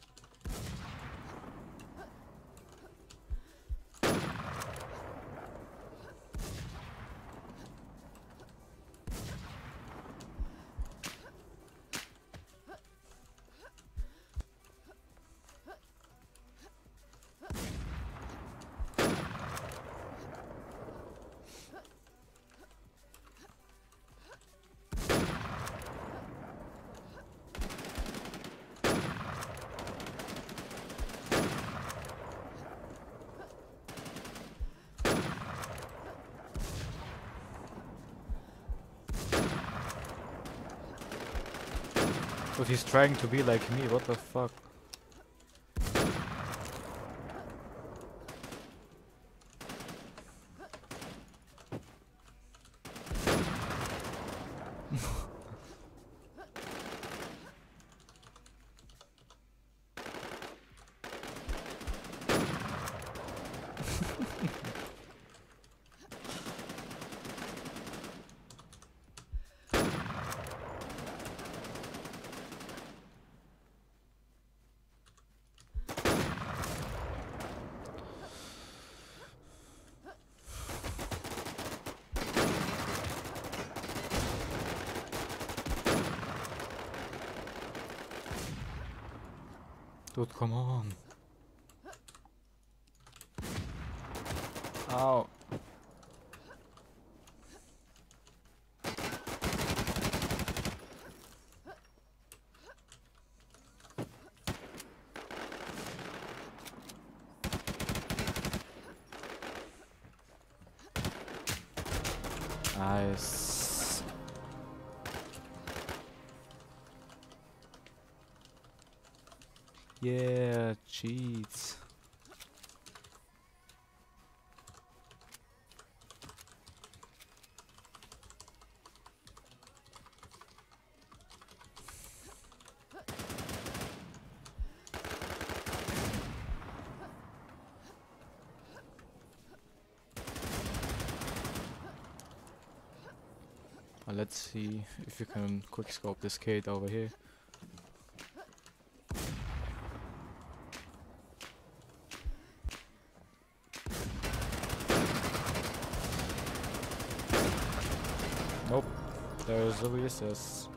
But he's trying to be like me, what the fuck? Dude, come on. Ow. Nice. Yeah, cheats. Let's see if you can quick scope this kid over here. Nope, there's a recess.